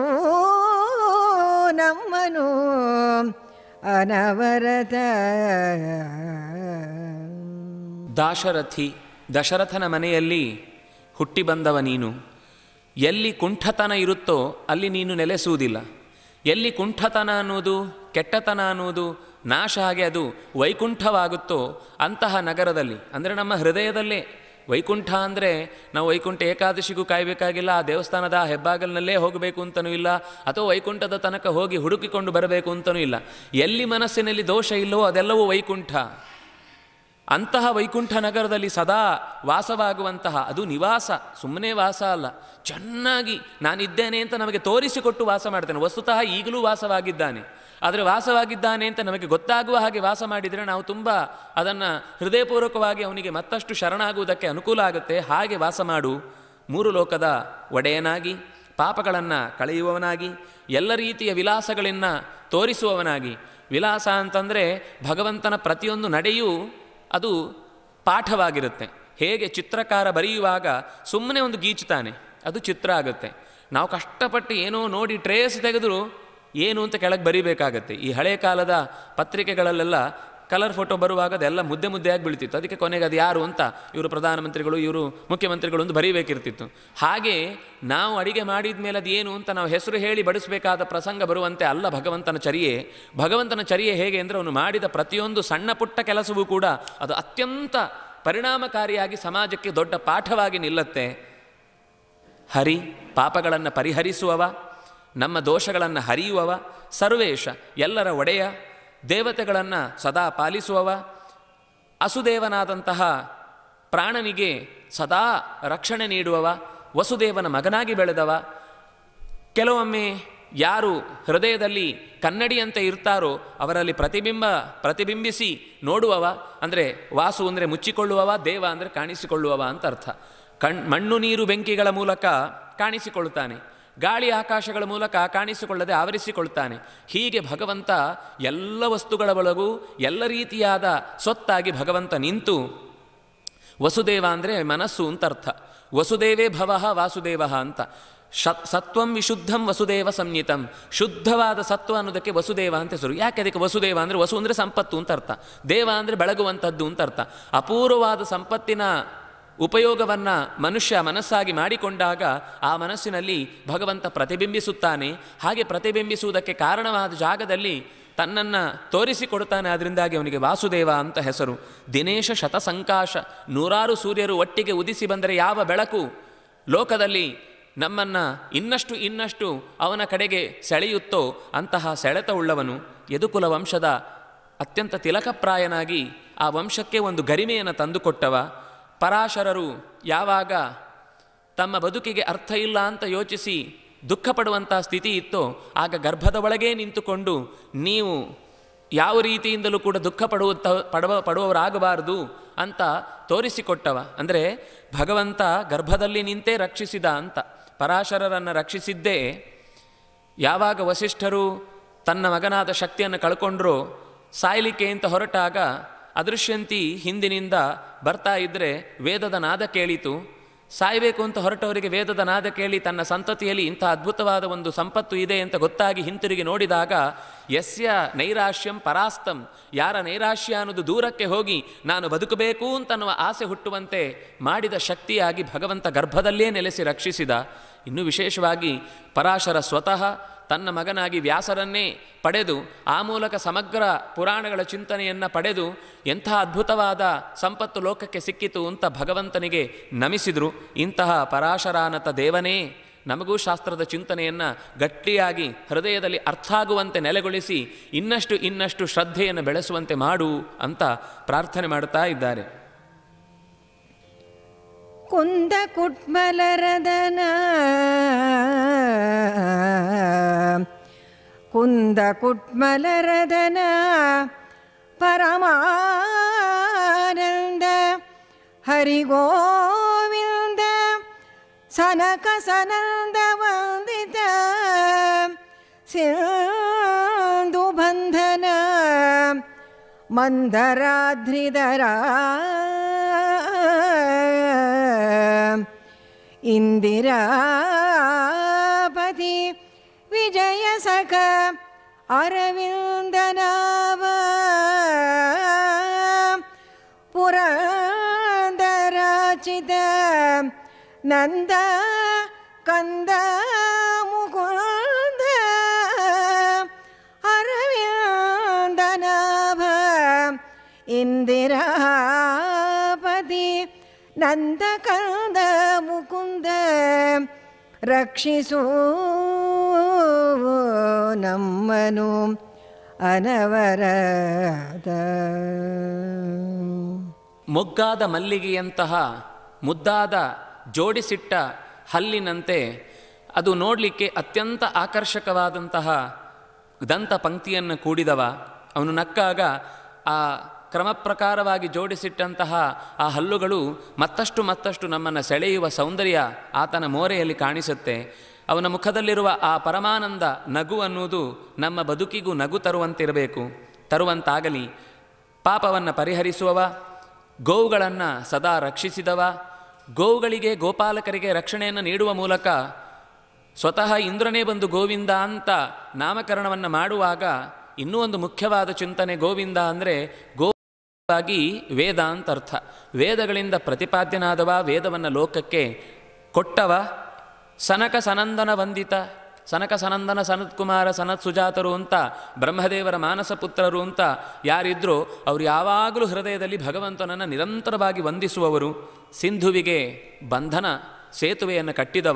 ನಮ್ಮನು ಅನವರತ. ದಾಶರಥಿ, ದಶರಥನ ಮನೆಯಲ್ಲಿ ಹುಟ್ಟಿ ಬಂದವ ನೀನು. ಎಲ್ಲಿ ಕುಂಠತನ ಇರುತ್ತೋ ಅಲ್ಲಿ ನೀನು ನೆಲೆಸುವುದಿಲ್ಲ. ಎಲ್ಲಿ ಕುಂಠತನ ಅನ್ನೋದು ಕೆಟ್ಟತನ ಅನ್ನೋದು ನಾಶ ಆಗಿ ಅದು ವೈಕುಂಠವಾಗುತ್ತೋ ಅಂತಹ ನಗರದಲ್ಲಿ, ಅಂದರೆ ನಮ್ಮ ಹೃದಯದಲ್ಲೇ ವೈಕುಂಠ ಅಂದರೆ ನಾವು ವೈಕುಂಠ ಏಕಾದಶಿಗೂ ಕಾಯಬೇಕಾಗಿಲ್ಲ, ಆ ದೇವಸ್ಥಾನದ ಹೆಬ್ಬಾಗಲಿನಲ್ಲೇ ಹೋಗಬೇಕು ಅಂತನೂ ಇಲ್ಲ, ಅಥವಾ ವೈಕುಂಠದ ತನಕ ಹೋಗಿ ಹುಡುಕಿಕೊಂಡು ಬರಬೇಕು ಅಂತನೂ ಇಲ್ಲ. ಎಲ್ಲಿ ಮನಸ್ಸಿನಲ್ಲಿ ದೋಷ ಇಲ್ಲವೋ ಅದೆಲ್ಲವೂ ವೈಕುಂಠ. ಅಂತಹ ವೈಕುಂಠ ನಗರದಲ್ಲಿ ಸದಾ ವಾಸವಾಗುವಂತಹ, ಅದು ನಿವಾಸ, ಸುಮ್ಮನೆ ವಾಸ ಅಲ್ಲ, ಚೆನ್ನಾಗಿ ನಾನಿದ್ದೇನೆ ಅಂತ ನಮಗೆ ತೋರಿಸಿಕೊಟ್ಟು ವಾಸ ಮಾಡ್ತಾನೆ. ವಸ್ತುತಃ ಈಗಲೂ ವಾಸವಾಗಿದ್ದಾನೆ, ಆದರೆ ವಾಸವಾಗಿದ್ದಾನೆ ಅಂತ ನಮಗೆ ಗೊತ್ತಾಗುವ ಹಾಗೆ ವಾಸ ಮಾಡಿದರೆ ನಾವು ತುಂಬ ಅದನ್ನು ಹೃದಯಪೂರ್ವಕವಾಗಿ ಅವನಿಗೆ ಮತ್ತಷ್ಟು ಶರಣಾಗುವುದಕ್ಕೆ ಅನುಕೂಲ ಆಗುತ್ತೆ. ಹಾಗೆ ವಾಸ ಮಾಡು. ಮೂರು ಲೋಕದ ಒಡೆಯನಾಗಿ, ಪಾಪಗಳನ್ನು ಕಳೆಯುವವನಾಗಿ, ಎಲ್ಲ ರೀತಿಯ ವಿಲಾಸಗಳನ್ನು ತೋರಿಸುವವನಾಗಿ. ವಿಲಾಸ ಅಂತಂದರೆ ಭಗವಂತನ ಪ್ರತಿಯೊಂದು ನಡೆಯೂ ಅದು ಪಾಠವಾಗಿರುತ್ತೆ. ಹೇಗೆ ಚಿತ್ರಕಾರ ಬರೆಯುವಾಗ ಸುಮ್ಮನೆ ಒಂದು ಗೀಚುತ್ತಾನೆ, ಅದು ಚಿತ್ರ ಆಗುತ್ತೆ. ನಾವು ಕಷ್ಟಪಟ್ಟು ಏನೋ ನೋಡಿ ಟ್ರೇಸ್ ತೆಗೆದರೂ ಏನು ಅಂತ ಕೆಳಗೆ ಬರೀಬೇಕಾಗತ್ತೆ. ಈ ಹಳೆ ಕಾಲದ ಪತ್ರಿಕೆಗಳಲ್ಲೆಲ್ಲ ಕಲರ್ ಫೋಟೋ ಬರುವಾಗ ಅದೆಲ್ಲ ಮುದ್ದೆ ಮುದ್ದೆಯಾಗಿ ಬೀಳ್ತಿತ್ತು. ಅದಕ್ಕೆ ಕೊನೆಗೆ ಅದು ಯಾರು ಅಂತ ಇವರು ಪ್ರಧಾನಮಂತ್ರಿಗಳು, ಇವರು ಮುಖ್ಯಮಂತ್ರಿಗಳು ಅಂತ ಬರೀಬೇಕಿರ್ತಿತ್ತು. ಹಾಗೆ ನಾವು ಅಡಿಗೆ ಮಾಡಿದ ಮೇಲೆ ಅದು ಏನು ಅಂತ ನಾವು ಹೆಸರು ಹೇಳಿ ಬಡಿಸಬೇಕಾದ ಪ್ರಸಂಗ ಬರುವಂತೆ ಅಲ್ಲ ಭಗವಂತನ ಚರ್ಯೆ. ಭಗವಂತನ ಚರ್ಯೆ ಹೇಗೆ ಅಂದರೆ ಅವನು ಮಾಡಿದ ಪ್ರತಿಯೊಂದು ಸಣ್ಣ ಪುಟ್ಟ ಕೆಲಸವೂ ಕೂಡ ಅದು ಅತ್ಯಂತ ಪರಿಣಾಮಕಾರಿಯಾಗಿ ಸಮಾಜಕ್ಕೆ ದೊಡ್ಡ ಪಾಠವಾಗಿ ನಿಲ್ಲುತ್ತೆ. ಹರಿ ಪಾಪಗಳನ್ನು ಪರಿಹರಿಸುವವ, ನಮ್ಮ ದೋಷಗಳನ್ನು ಹರಿಯುವವ, ಸರ್ವೇಶ ಎಲ್ಲರ ಒಡೆಯ, ದೇವತೆಗಳನ್ನು ಸದಾ ಪಾಲಿಸುವವ, ಅಸುದೇವನಾದಂತಹ ಪ್ರಾಣನಿಗೆ ಸದಾ ರಕ್ಷಣೆ ನೀಡುವವ, ವಸುದೇವನ ಮಗನಾಗಿ ಬೆಳೆದವ. ಕೆಲವೊಮ್ಮೆ ಯಾರು ಹೃದಯದಲ್ಲಿ ಕನ್ನಡಿಯಂತೆ ಇರ್ತಾರೋ ಅವರಲ್ಲಿ ಪ್ರತಿಬಿಂಬ ಪ್ರತಿಬಿಂಬಿಸಿ ನೋಡುವವ. ಅಂದರೆ ವಾಸು ಅಂದರೆ ಮುಚ್ಚಿಕೊಳ್ಳುವವ, ದೇವ ಅಂದರೆ ಕಾಣಿಸಿಕೊಳ್ಳುವವ ಅಂತ ಅರ್ಥ. ಕಣ್ ಮಣ್ಣು ನೀರು ಬೆಂಕಿಗಳ ಮೂಲಕ ಕಾಣಿಸಿಕೊಳ್ಳುತ್ತಾನೆ, ಗಾಳಿ ಆಕಾಶಗಳ ಮೂಲಕ ಕಾಣಿಸಿಕೊಳ್ಳದೆ ಆವರಿಸಿಕೊಳ್ತಾನೆ. ಹೀಗೆ ಭಗವಂತ ಎಲ್ಲ ವಸ್ತುಗಳ ಒಳಗೂ ಎಲ್ಲ ರೀತಿಯಾದ ಸ್ವತ್ತಾಗಿ ಭಗವಂತ ನಿಂತು, ವಸುದೇವ ಅಂದರೆ ಮನಸ್ಸು ಅಂತ ಅರ್ಥ. ವಸುದೇವೇ ಭವಃ ವಾಸುದೇವ ಅಂತ. ಶ ಸತ್ವಂ ವಿಶುದ್ಧಂ ವಸುದೇವ ಸಂಹಿತಂ, ಶುದ್ಧವಾದ ಸತ್ವ ಅನ್ನೋದಕ್ಕೆ ವಸುದೇವ ಅಂತ ಹೆಸರು. ಯಾಕೆ ಅದಕ್ಕೆ ವಸುದೇವ ಅಂದರೆ ವಸು ಅಂದರೆ ಸಂಪತ್ತು ಅಂತ ಅರ್ಥ, ದೇವ ಅಂದರೆ ಬೆಳಗುವಂಥದ್ದು ಅಂತ ಅರ್ಥ. ಅಪೂರ್ವವಾದ ಸಂಪತ್ತಿನ ಉಪಯೋಗವನ್ನು ಮನುಷ್ಯ ಮನಸ್ಸಾಗಿ ಮಾಡಿಕೊಂಡಾಗ ಆ ಮನಸ್ಸಿನಲ್ಲಿ ಭಗವಂತ ಪ್ರತಿಬಿಂಬಿಸುತ್ತಾನೆ. ಹಾಗೆ ಪ್ರತಿಬಿಂಬಿಸುವುದಕ್ಕೆ ಕಾರಣವಾದ ಜಾಗದಲ್ಲಿ ತನ್ನನ್ನು ತೋರಿಸಿಕೊಡ್ತಾನೆ. ಅದರಿಂದಾಗಿ ಅವನಿಗೆ ವಾಸುದೇವ ಅಂತ ಹೆಸರು. ದಿನೇಶ ಶತಸಂಕಾಶ, ನೂರಾರು ಸೂರ್ಯರು ಒಟ್ಟಿಗೆ ಉದಿಸಿ ಬಂದರೆ ಯಾವ ಬೆಳಕು ಲೋಕದಲ್ಲಿ ನಮ್ಮನ್ನು ಇನ್ನಷ್ಟು ಇನ್ನಷ್ಟು ಅವನ ಕಡೆಗೆ ಸೆಳೆಯುತ್ತೋ ಅಂತಹ ಸೆಳೆತ ಉಳ್ಳವನು. ಯದುಕುಲ ವಂಶದ ಅತ್ಯಂತ ತಿಲಕಪ್ರಾಯನಾಗಿ ಆ ವಂಶಕ್ಕೆ ಒಂದು ಗರಿಮೆಯನ್ನು ತಂದುಕೊಟ್ಟವ. ಪರಾಶರರು ಯಾವಾಗ ತಮ್ಮ ಬದುಕಿಗೆ ಅರ್ಥ ಇಲ್ಲ ಅಂತ ಯೋಚಿಸಿ ದುಃಖ ಪಡುವಂಥ ಸ್ಥಿತಿ ಇತ್ತೋ ಆಗ ಗರ್ಭದ ಒಳಗೇ ನಿಂತುಕೊಂಡು ನೀವು ಯಾವ ರೀತಿಯಿಂದಲೂ ಕೂಡ ದುಃಖ ಪಡುವಂಥ ಪಡುವ ಪಡುವವರಾಗಬಾರದು ಅಂತ ತೋರಿಸಿಕೊಟ್ಟವ. ಅಂದರೆ ಭಗವಂತ ಗರ್ಭದಲ್ಲಿ ನಿಂತೇ ರಕ್ಷಿಸಿದ ಅಂತ. ಪರಾಶರರನ್ನು ರಕ್ಷಿಸಿದ್ದೇ ಯಾವಾಗ ವಸಿಷ್ಠರು ತನ್ನ ಮಗನಾದ ಶಕ್ತಿಯನ್ನು ಕಳ್ಕೊಂಡ್ರೋ, ಸಾಯಲಿಕ್ಕೆ ಅಂತ ಹೊರಟಾಗ ಅದೃಶ್ಯಂತಿ ಹಿಂದಿನಿಂದ ಬರ್ತಾ ಇದ್ದರೆ ವೇದದ ನಾದ ಕೇಳಿತು. ಸಾಯಬೇಕು ಅಂತ ಹೊರಟವರಿಗೆ ವೇದದ ನಾದ ಕೇಳಿ ತನ್ನ ಸಂತತಿಯಲ್ಲಿ ಇಂಥ ಅದ್ಭುತವಾದ ಒಂದು ಸಂಪತ್ತು ಇದೆ ಅಂತ ಗೊತ್ತಾಗಿ ಹಿಂತಿರುಗಿ ನೋಡಿದಾಗ ಯಸ್ಯ ನೈರಾಶ್ಯಂ ಪರಾಸ್ತಂ, ಯಾರ ನೈರಾಶ್ಯ ಅನ್ನೋದು ದೂರಕ್ಕೆ ಹೋಗಿ ನಾನು ಬದುಕಬೇಕು ಅಂತನ್ನುವ ಆಸೆ ಹುಟ್ಟುವಂತೆ ಮಾಡಿದ ಶಕ್ತಿಯಾಗಿ ಭಗವಂತ ಗರ್ಭದಲ್ಲೇ ನೆಲೆಸಿ ರಕ್ಷಿಸಿದ. ಇನ್ನು ವಿಶೇಷವಾಗಿ ಪರಾಶರ ಸ್ವತಃ ತನ್ನ ಮಗನಾಗಿ ವ್ಯಾಸರನ್ನೇ ಪಡೆದು ಆ ಮೂಲಕ ಸಮಗ್ರ ಪುರಾಣಗಳ ಚಿಂತನೆಯನ್ನು ಪಡೆದು ಎಂಥ ಅದ್ಭುತವಾದ ಸಂಪತ್ತು ಲೋಕಕ್ಕೆ ಸಿಕ್ಕಿತು ಅಂತ ಭಗವಂತನಿಗೆ ನಮಿಸಿದರು. ಇಂತಹ ಪರಾಶರಾನತ ದೇವನೇ ನಮಗೂ ಶಾಸ್ತ್ರದ ಚಿಂತನೆಯನ್ನು ಗಟ್ಟಿಯಾಗಿ ಹೃದಯದಲ್ಲಿ ಅರ್ಥ ಆಗುವಂತೆ ನೆಲೆಗೊಳಿಸಿ ಇನ್ನಷ್ಟು ಇನ್ನಷ್ಟು ಶ್ರದ್ಧೆಯನ್ನು ಬೆಳೆಸುವಂತೆ ಮಾಡು ಅಂತ ಪ್ರಾರ್ಥನೆ ಮಾಡ್ತಾ ಇದ್ದಾರೆ. ಕುಂದ ಕುಟ್ಮಲರದನ ಕುಂದ ಕುಟ್ಮಲರದನ ಪರಮಾನಂದ ಹರಿಗೋವಿಂದ ಸನಕ ಸನಂದ ವಂದಿತ ಸಿಂಧು ಬಂಧನ ಮಂದರಾಧ್ರಿಧರ ಇಂದಿರಾಪತಿ ವಿಜಯ ಸಖ ಅರವಿಂದನಾವ ಪುರಂದರಾಚಿತ ನಂದ ಕಂದ ಮುಕುಂದ ಅರವಿಂದನಾಭ ಇಂದಿರಾಪತಿ ನಂದ ಕಂದ ಮುಕುಂದ ರಕ್ಷಿಸು ನಮ್ಮನು ಅನವರದ. ಮೊಗ್ಗಾದ ಮಲ್ಲಿಗೆಯಂತಹ ಮುದ್ದಾದ ಜೋಡಿಸಿಟ್ಟ ಹಲ್ಲಿನಂತೆ ಅದು ನೋಡಲಿಕ್ಕೆ ಅತ್ಯಂತ ಆಕರ್ಷಕವಾದಂತಹ ದಂತ ಪಂಕ್ತಿಯನ್ನು ಕೂಡಿದವ. ಅವನು ನಕ್ಕಾಗ ಆ ಕ್ರಮ ಪ್ರಕಾರವಾಗಿ ಜೋಡಿಸಿಟ್ಟಂತಹ ಆ ಹಲ್ಲುಗಳು ಮತ್ತಷ್ಟು ಮತ್ತಷ್ಟು ನಮ್ಮನ್ನು ಸೆಳೆಯುವ ಸೌಂದರ್ಯ ಆತನ ಮೋರೆಯಲ್ಲಿ ಕಾಣಿಸುತ್ತೆ. ಅವನ ಮುಖದಲ್ಲಿರುವ ಆ ಪರಮಾನಂದ ನಗು ಅನ್ನುವುದು ನಮ್ಮ ಬದುಕಿಗೂ ನಗು ತರುವಂತಿರಬೇಕು, ತರುವಂತಾಗಲಿ. ಪಾಪವನ್ನು ಪರಿಹರಿಸುವವ, ಗೋವುಗಳನ್ನು ಸದಾ ರಕ್ಷಿಸಿದವ, ಗೋವುಗಳಿಗೆ ಗೋಪಾಲಕರಿಗೆ ರಕ್ಷಣೆಯನ್ನು ನೀಡುವ ಮೂಲಕ ಸ್ವತಃ ಇಂದ್ರನೇ ಬಂದು ಗೋವಿಂದ ಅಂತ ನಾಮಕರಣವನ್ನು ಮಾಡುವಾಗ ಇನ್ನೂ ಒಂದು ಮುಖ್ಯವಾದ ಚಿಂತನೆ. ಗೋವಿಂದ ಅಂದರೆ ಗೋವಾಗಿ ವೇದ ಅಂತ ಅರ್ಥ. ವೇದಗಳಿಂದ ಪ್ರತಿಪಾದ್ಯನಾದವ, ವೇದವನ್ನು ಲೋಕಕ್ಕೆ ಕೊಟ್ಟವ. ಸನಕ ಸನಂದನ ವಂದಿತ, ಸನಕ ಸನಂದನ ಸನತ್ಕುಮಾರ ಸನತ್ ಸುಜಾತರು ಅಂತ ಬ್ರಹ್ಮದೇವರ ಮಾನಸ ಪುತ್ರರು ಅಂತ ಯಾರಿದ್ರೋ ಅವರು ಯಾವಾಗಲೂ ಹೃದಯದಲ್ಲಿ ಭಗವಂತನನ್ನು ನಿರಂತರವಾಗಿ ವಂದಿಸುವವರು. ಸಿಂಧುವಿಗೆ ಬಂಧನ ಸೇತುವೆಯನ್ನು ಕಟ್ಟಿದವ,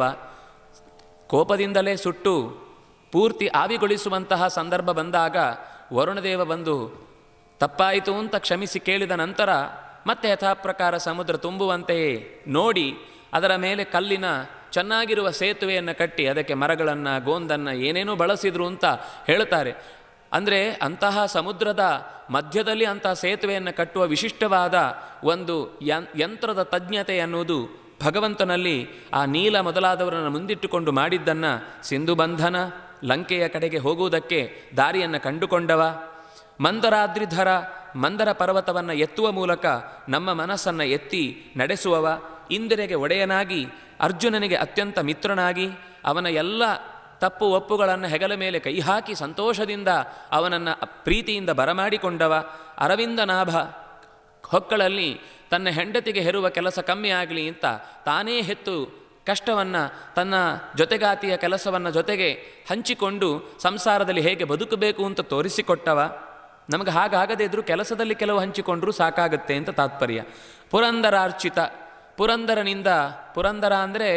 ಕೋಪದಿಂದಲೇ ಸುಟ್ಟು ಪೂರ್ತಿ ಆವಿಗೊಳಿಸುವಂತಹ ಸಂದರ್ಭ ಬಂದಾಗ ವರುಣದೇವ ಬಂದು ತಪ್ಪಾಯಿತು ಅಂತ ಕ್ಷಮಿಸಿ ಕೇಳಿದ ನಂತರ ಮತ್ತೆ ಯಥಾಪ್ರಕಾರ ಸಮುದ್ರ ತುಂಬುವಂತೆಯೇ ನೋಡಿ ಅದರ ಮೇಲೆ ಕಲ್ಲಿನ ಚೆನ್ನಾಗಿರುವ ಸೇತುವೆಯನ್ನು ಕಟ್ಟಿ ಅದಕ್ಕೆ ಮರಗಳನ್ನು ಗೋಂದನ್ನು ಏನೇನೋ ಬಳಸಿದ್ರು ಅಂತ ಹೇಳ್ತಾರೆ. ಅಂದರೆ ಅಂತಹ ಸಮುದ್ರದ ಮಧ್ಯದಲ್ಲಿ ಅಂತಹ ಸೇತುವೆಯನ್ನು ಕಟ್ಟುವ ವಿಶಿಷ್ಟವಾದ ಒಂದು ಯಂತ್ರದ ತಜ್ಞತೆ ಅನ್ನುವುದು ಭಗವಂತನಲ್ಲಿ ಆ ನೀಲ ಮೊದಲಾದವರನ್ನು ಮುಂದಿಟ್ಟುಕೊಂಡು ಮಾಡಿದ್ದನ್ನು ಸಿಂಧು ಬಂಧನ, ಲಂಕೆಯ ಕಡೆಗೆ ಹೋಗುವುದಕ್ಕೆ ದಾರಿಯನ್ನು ಕಂಡುಕೊಂಡವ. ಮಂದರಾದ್ರಿಧರ, ಮಂದರ ಪರ್ವತವನ್ನು ಎತ್ತುವ ಮೂಲಕ ನಮ್ಮ ಮನಸ್ಸನ್ನು ಎತ್ತಿ ನಡೆಸುವವ. ಇಂದಿರೆಗೆ ಒಡೆಯನಾಗಿ, ಅರ್ಜುನನಿಗೆ ಅತ್ಯಂತ ಮಿತ್ರನಾಗಿ, ಅವನ ಎಲ್ಲ ತಪ್ಪು ಒಪ್ಪುಗಳನ್ನು ಹೆಗಲ ಮೇಲೆ ಕೈ ಹಾಕಿ ಸಂತೋಷದಿಂದ ಅವನನ್ನು ಪ್ರೀತಿಯಿಂದ ಬರಮಾಡಿಕೊಂಡವ. ಅರವಿಂದ ನಾಭ ಹೊಕ್ಕಳಲ್ಲಿ ತನ್ನ ಹೆಂಡತಿಗೆ ಹೆರುವ ಕೆಲಸ ಕಮ್ಮಿ ಆಗಲಿ ಅಂತ ತಾನೇ ಹೆತ್ತು ಕಷ್ಟವನ್ನು ತನ್ನ ಜೊತೆಗಾತಿಯ ಕೆಲಸವನ್ನು ಜೊತೆಗೆ ಹಂಚಿಕೊಂಡು ಸಂಸಾರದಲ್ಲಿ ಹೇಗೆ ಬದುಕಬೇಕು ಅಂತ ತೋರಿಸಿಕೊಟ್ಟವ. ನಮಗೆ ಹಾಗಾಗದೇ ಇದ್ದರೂ ಕೆಲಸದಲ್ಲಿ ಕೆಲವು ಹಂಚಿಕೊಂಡ್ರೂ ಸಾಕಾಗುತ್ತೆ ಅಂತ ತಾತ್ಪರ್ಯ. ಪುರಂದರಾರ್ಚಿತ, ಪುರಂದರನಿಂದ, ಪುರಂದರ ಅಂದರೆ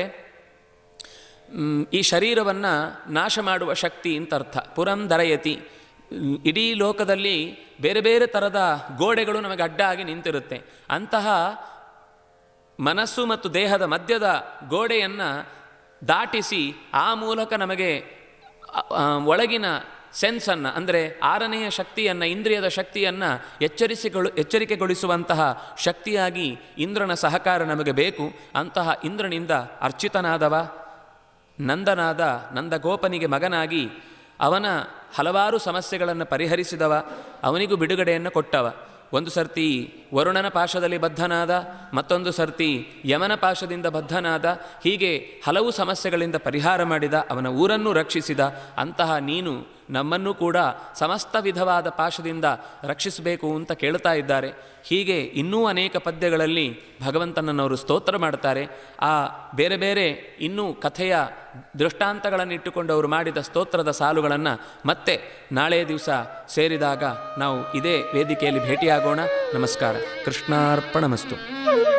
ಈ ಶರೀರವನ್ನು ನಾಶ ಮಾಡುವ ಶಕ್ತಿ ಅಂತ ಅರ್ಥ. ಪುರಂದರಯತಿ, ಇಡೀ ಲೋಕದಲ್ಲಿ ಬೇರೆ ಬೇರೆ ಥರದ ಗೋಡೆಗಳು ನಮಗೆ ಅಡ್ಡ ಆಗಿ ನಿಂತಿರುತ್ತೆ. ಅಂತಹ ಮನಸ್ಸು ಮತ್ತು ದೇಹದ ಮಧ್ಯದ ಗೋಡೆಯನ್ನು ದಾಟಿಸಿ ಆ ಮೂಲಕ ನಮಗೆ ಒಳಗಿನ ಸೆನ್ಸನ್ನು ಅಂದರೆ ಆರನೆಯ ಶಕ್ತಿಯನ್ನು, ಇಂದ್ರಿಯದ ಶಕ್ತಿಯನ್ನು ಎಚ್ಚರಿಸಿಗಳು ಎಚ್ಚರಿಕೆಗೊಳಿಸುವಂತಹ ಶಕ್ತಿಯಾಗಿ ಇಂದ್ರನ ಸಹಕಾರ ನಮಗೆ ಬೇಕು. ಅಂತಹ ಇಂದ್ರನಿಂದ ಅರ್ಚಿತನಾದವ. ನಂದನಾದ ನಂದಗೋಪನಿಗೆ ಮಗನಾಗಿ ಅವನ ಹಲವಾರು ಸಮಸ್ಯೆಗಳನ್ನು ಪರಿಹರಿಸಿದವ. ಅವನಿಗೂ ಬಿಡುಗಡೆಯನ್ನು ಕೊಟ್ಟವ. ಒಂದು ಸರ್ತಿ ವರುಣನ ಪಾಶದಲ್ಲಿ ಬದ್ಧನಾದ, ಮತ್ತೊಂದು ಸರ್ತಿ ಯಮನ ಪಾಶದಿಂದ ಬದ್ಧನಾದ. ಹೀಗೆ ಹಲವು ಸಮಸ್ಯೆಗಳಿಂದ ಪರಿಹಾರ ಮಾಡಿದ. ಅವನ ಊರನ್ನು ರಕ್ಷಿಸಿದ. ಅಂತಹ ನೀನು ನಮ್ಮನ್ನು ಕೂಡ ಸಮಸ್ತ ವಿಧವಾದ ಪಾಶದಿಂದ ರಕ್ಷಿಸಬೇಕು ಅಂತ ಕೇಳ್ತಾ ಇದ್ದಾರೆ. ಹೀಗೆ ಇನ್ನೂ ಅನೇಕ ಪದ್ಯಗಳಲ್ಲಿ ಭಗವಂತನನ್ನವರು ಸ್ತೋತ್ರ ಮಾಡ್ತಾರೆ. ಆ ಬೇರೆ ಬೇರೆ ಇನ್ನೂ ಕಥೆಯ ದೃಷ್ಟಾಂತಗಳನ್ನು ಇಟ್ಟುಕೊಂಡು ಅವರು ಮಾಡಿದ ಸ್ತೋತ್ರದ ಸಾಲುಗಳನ್ನು ಮತ್ತೆ ನಾಳೆ ದಿವಸ ಸೇರಿದಾಗ ನಾವು ಇದೇ ವೇದಿಕೆಯಲ್ಲಿ ಭೇಟಿಯಾಗೋಣ. ನಮಸ್ಕಾರ. ಕೃಷ್ಣಾರ್ಪಣಮಸ್ತು.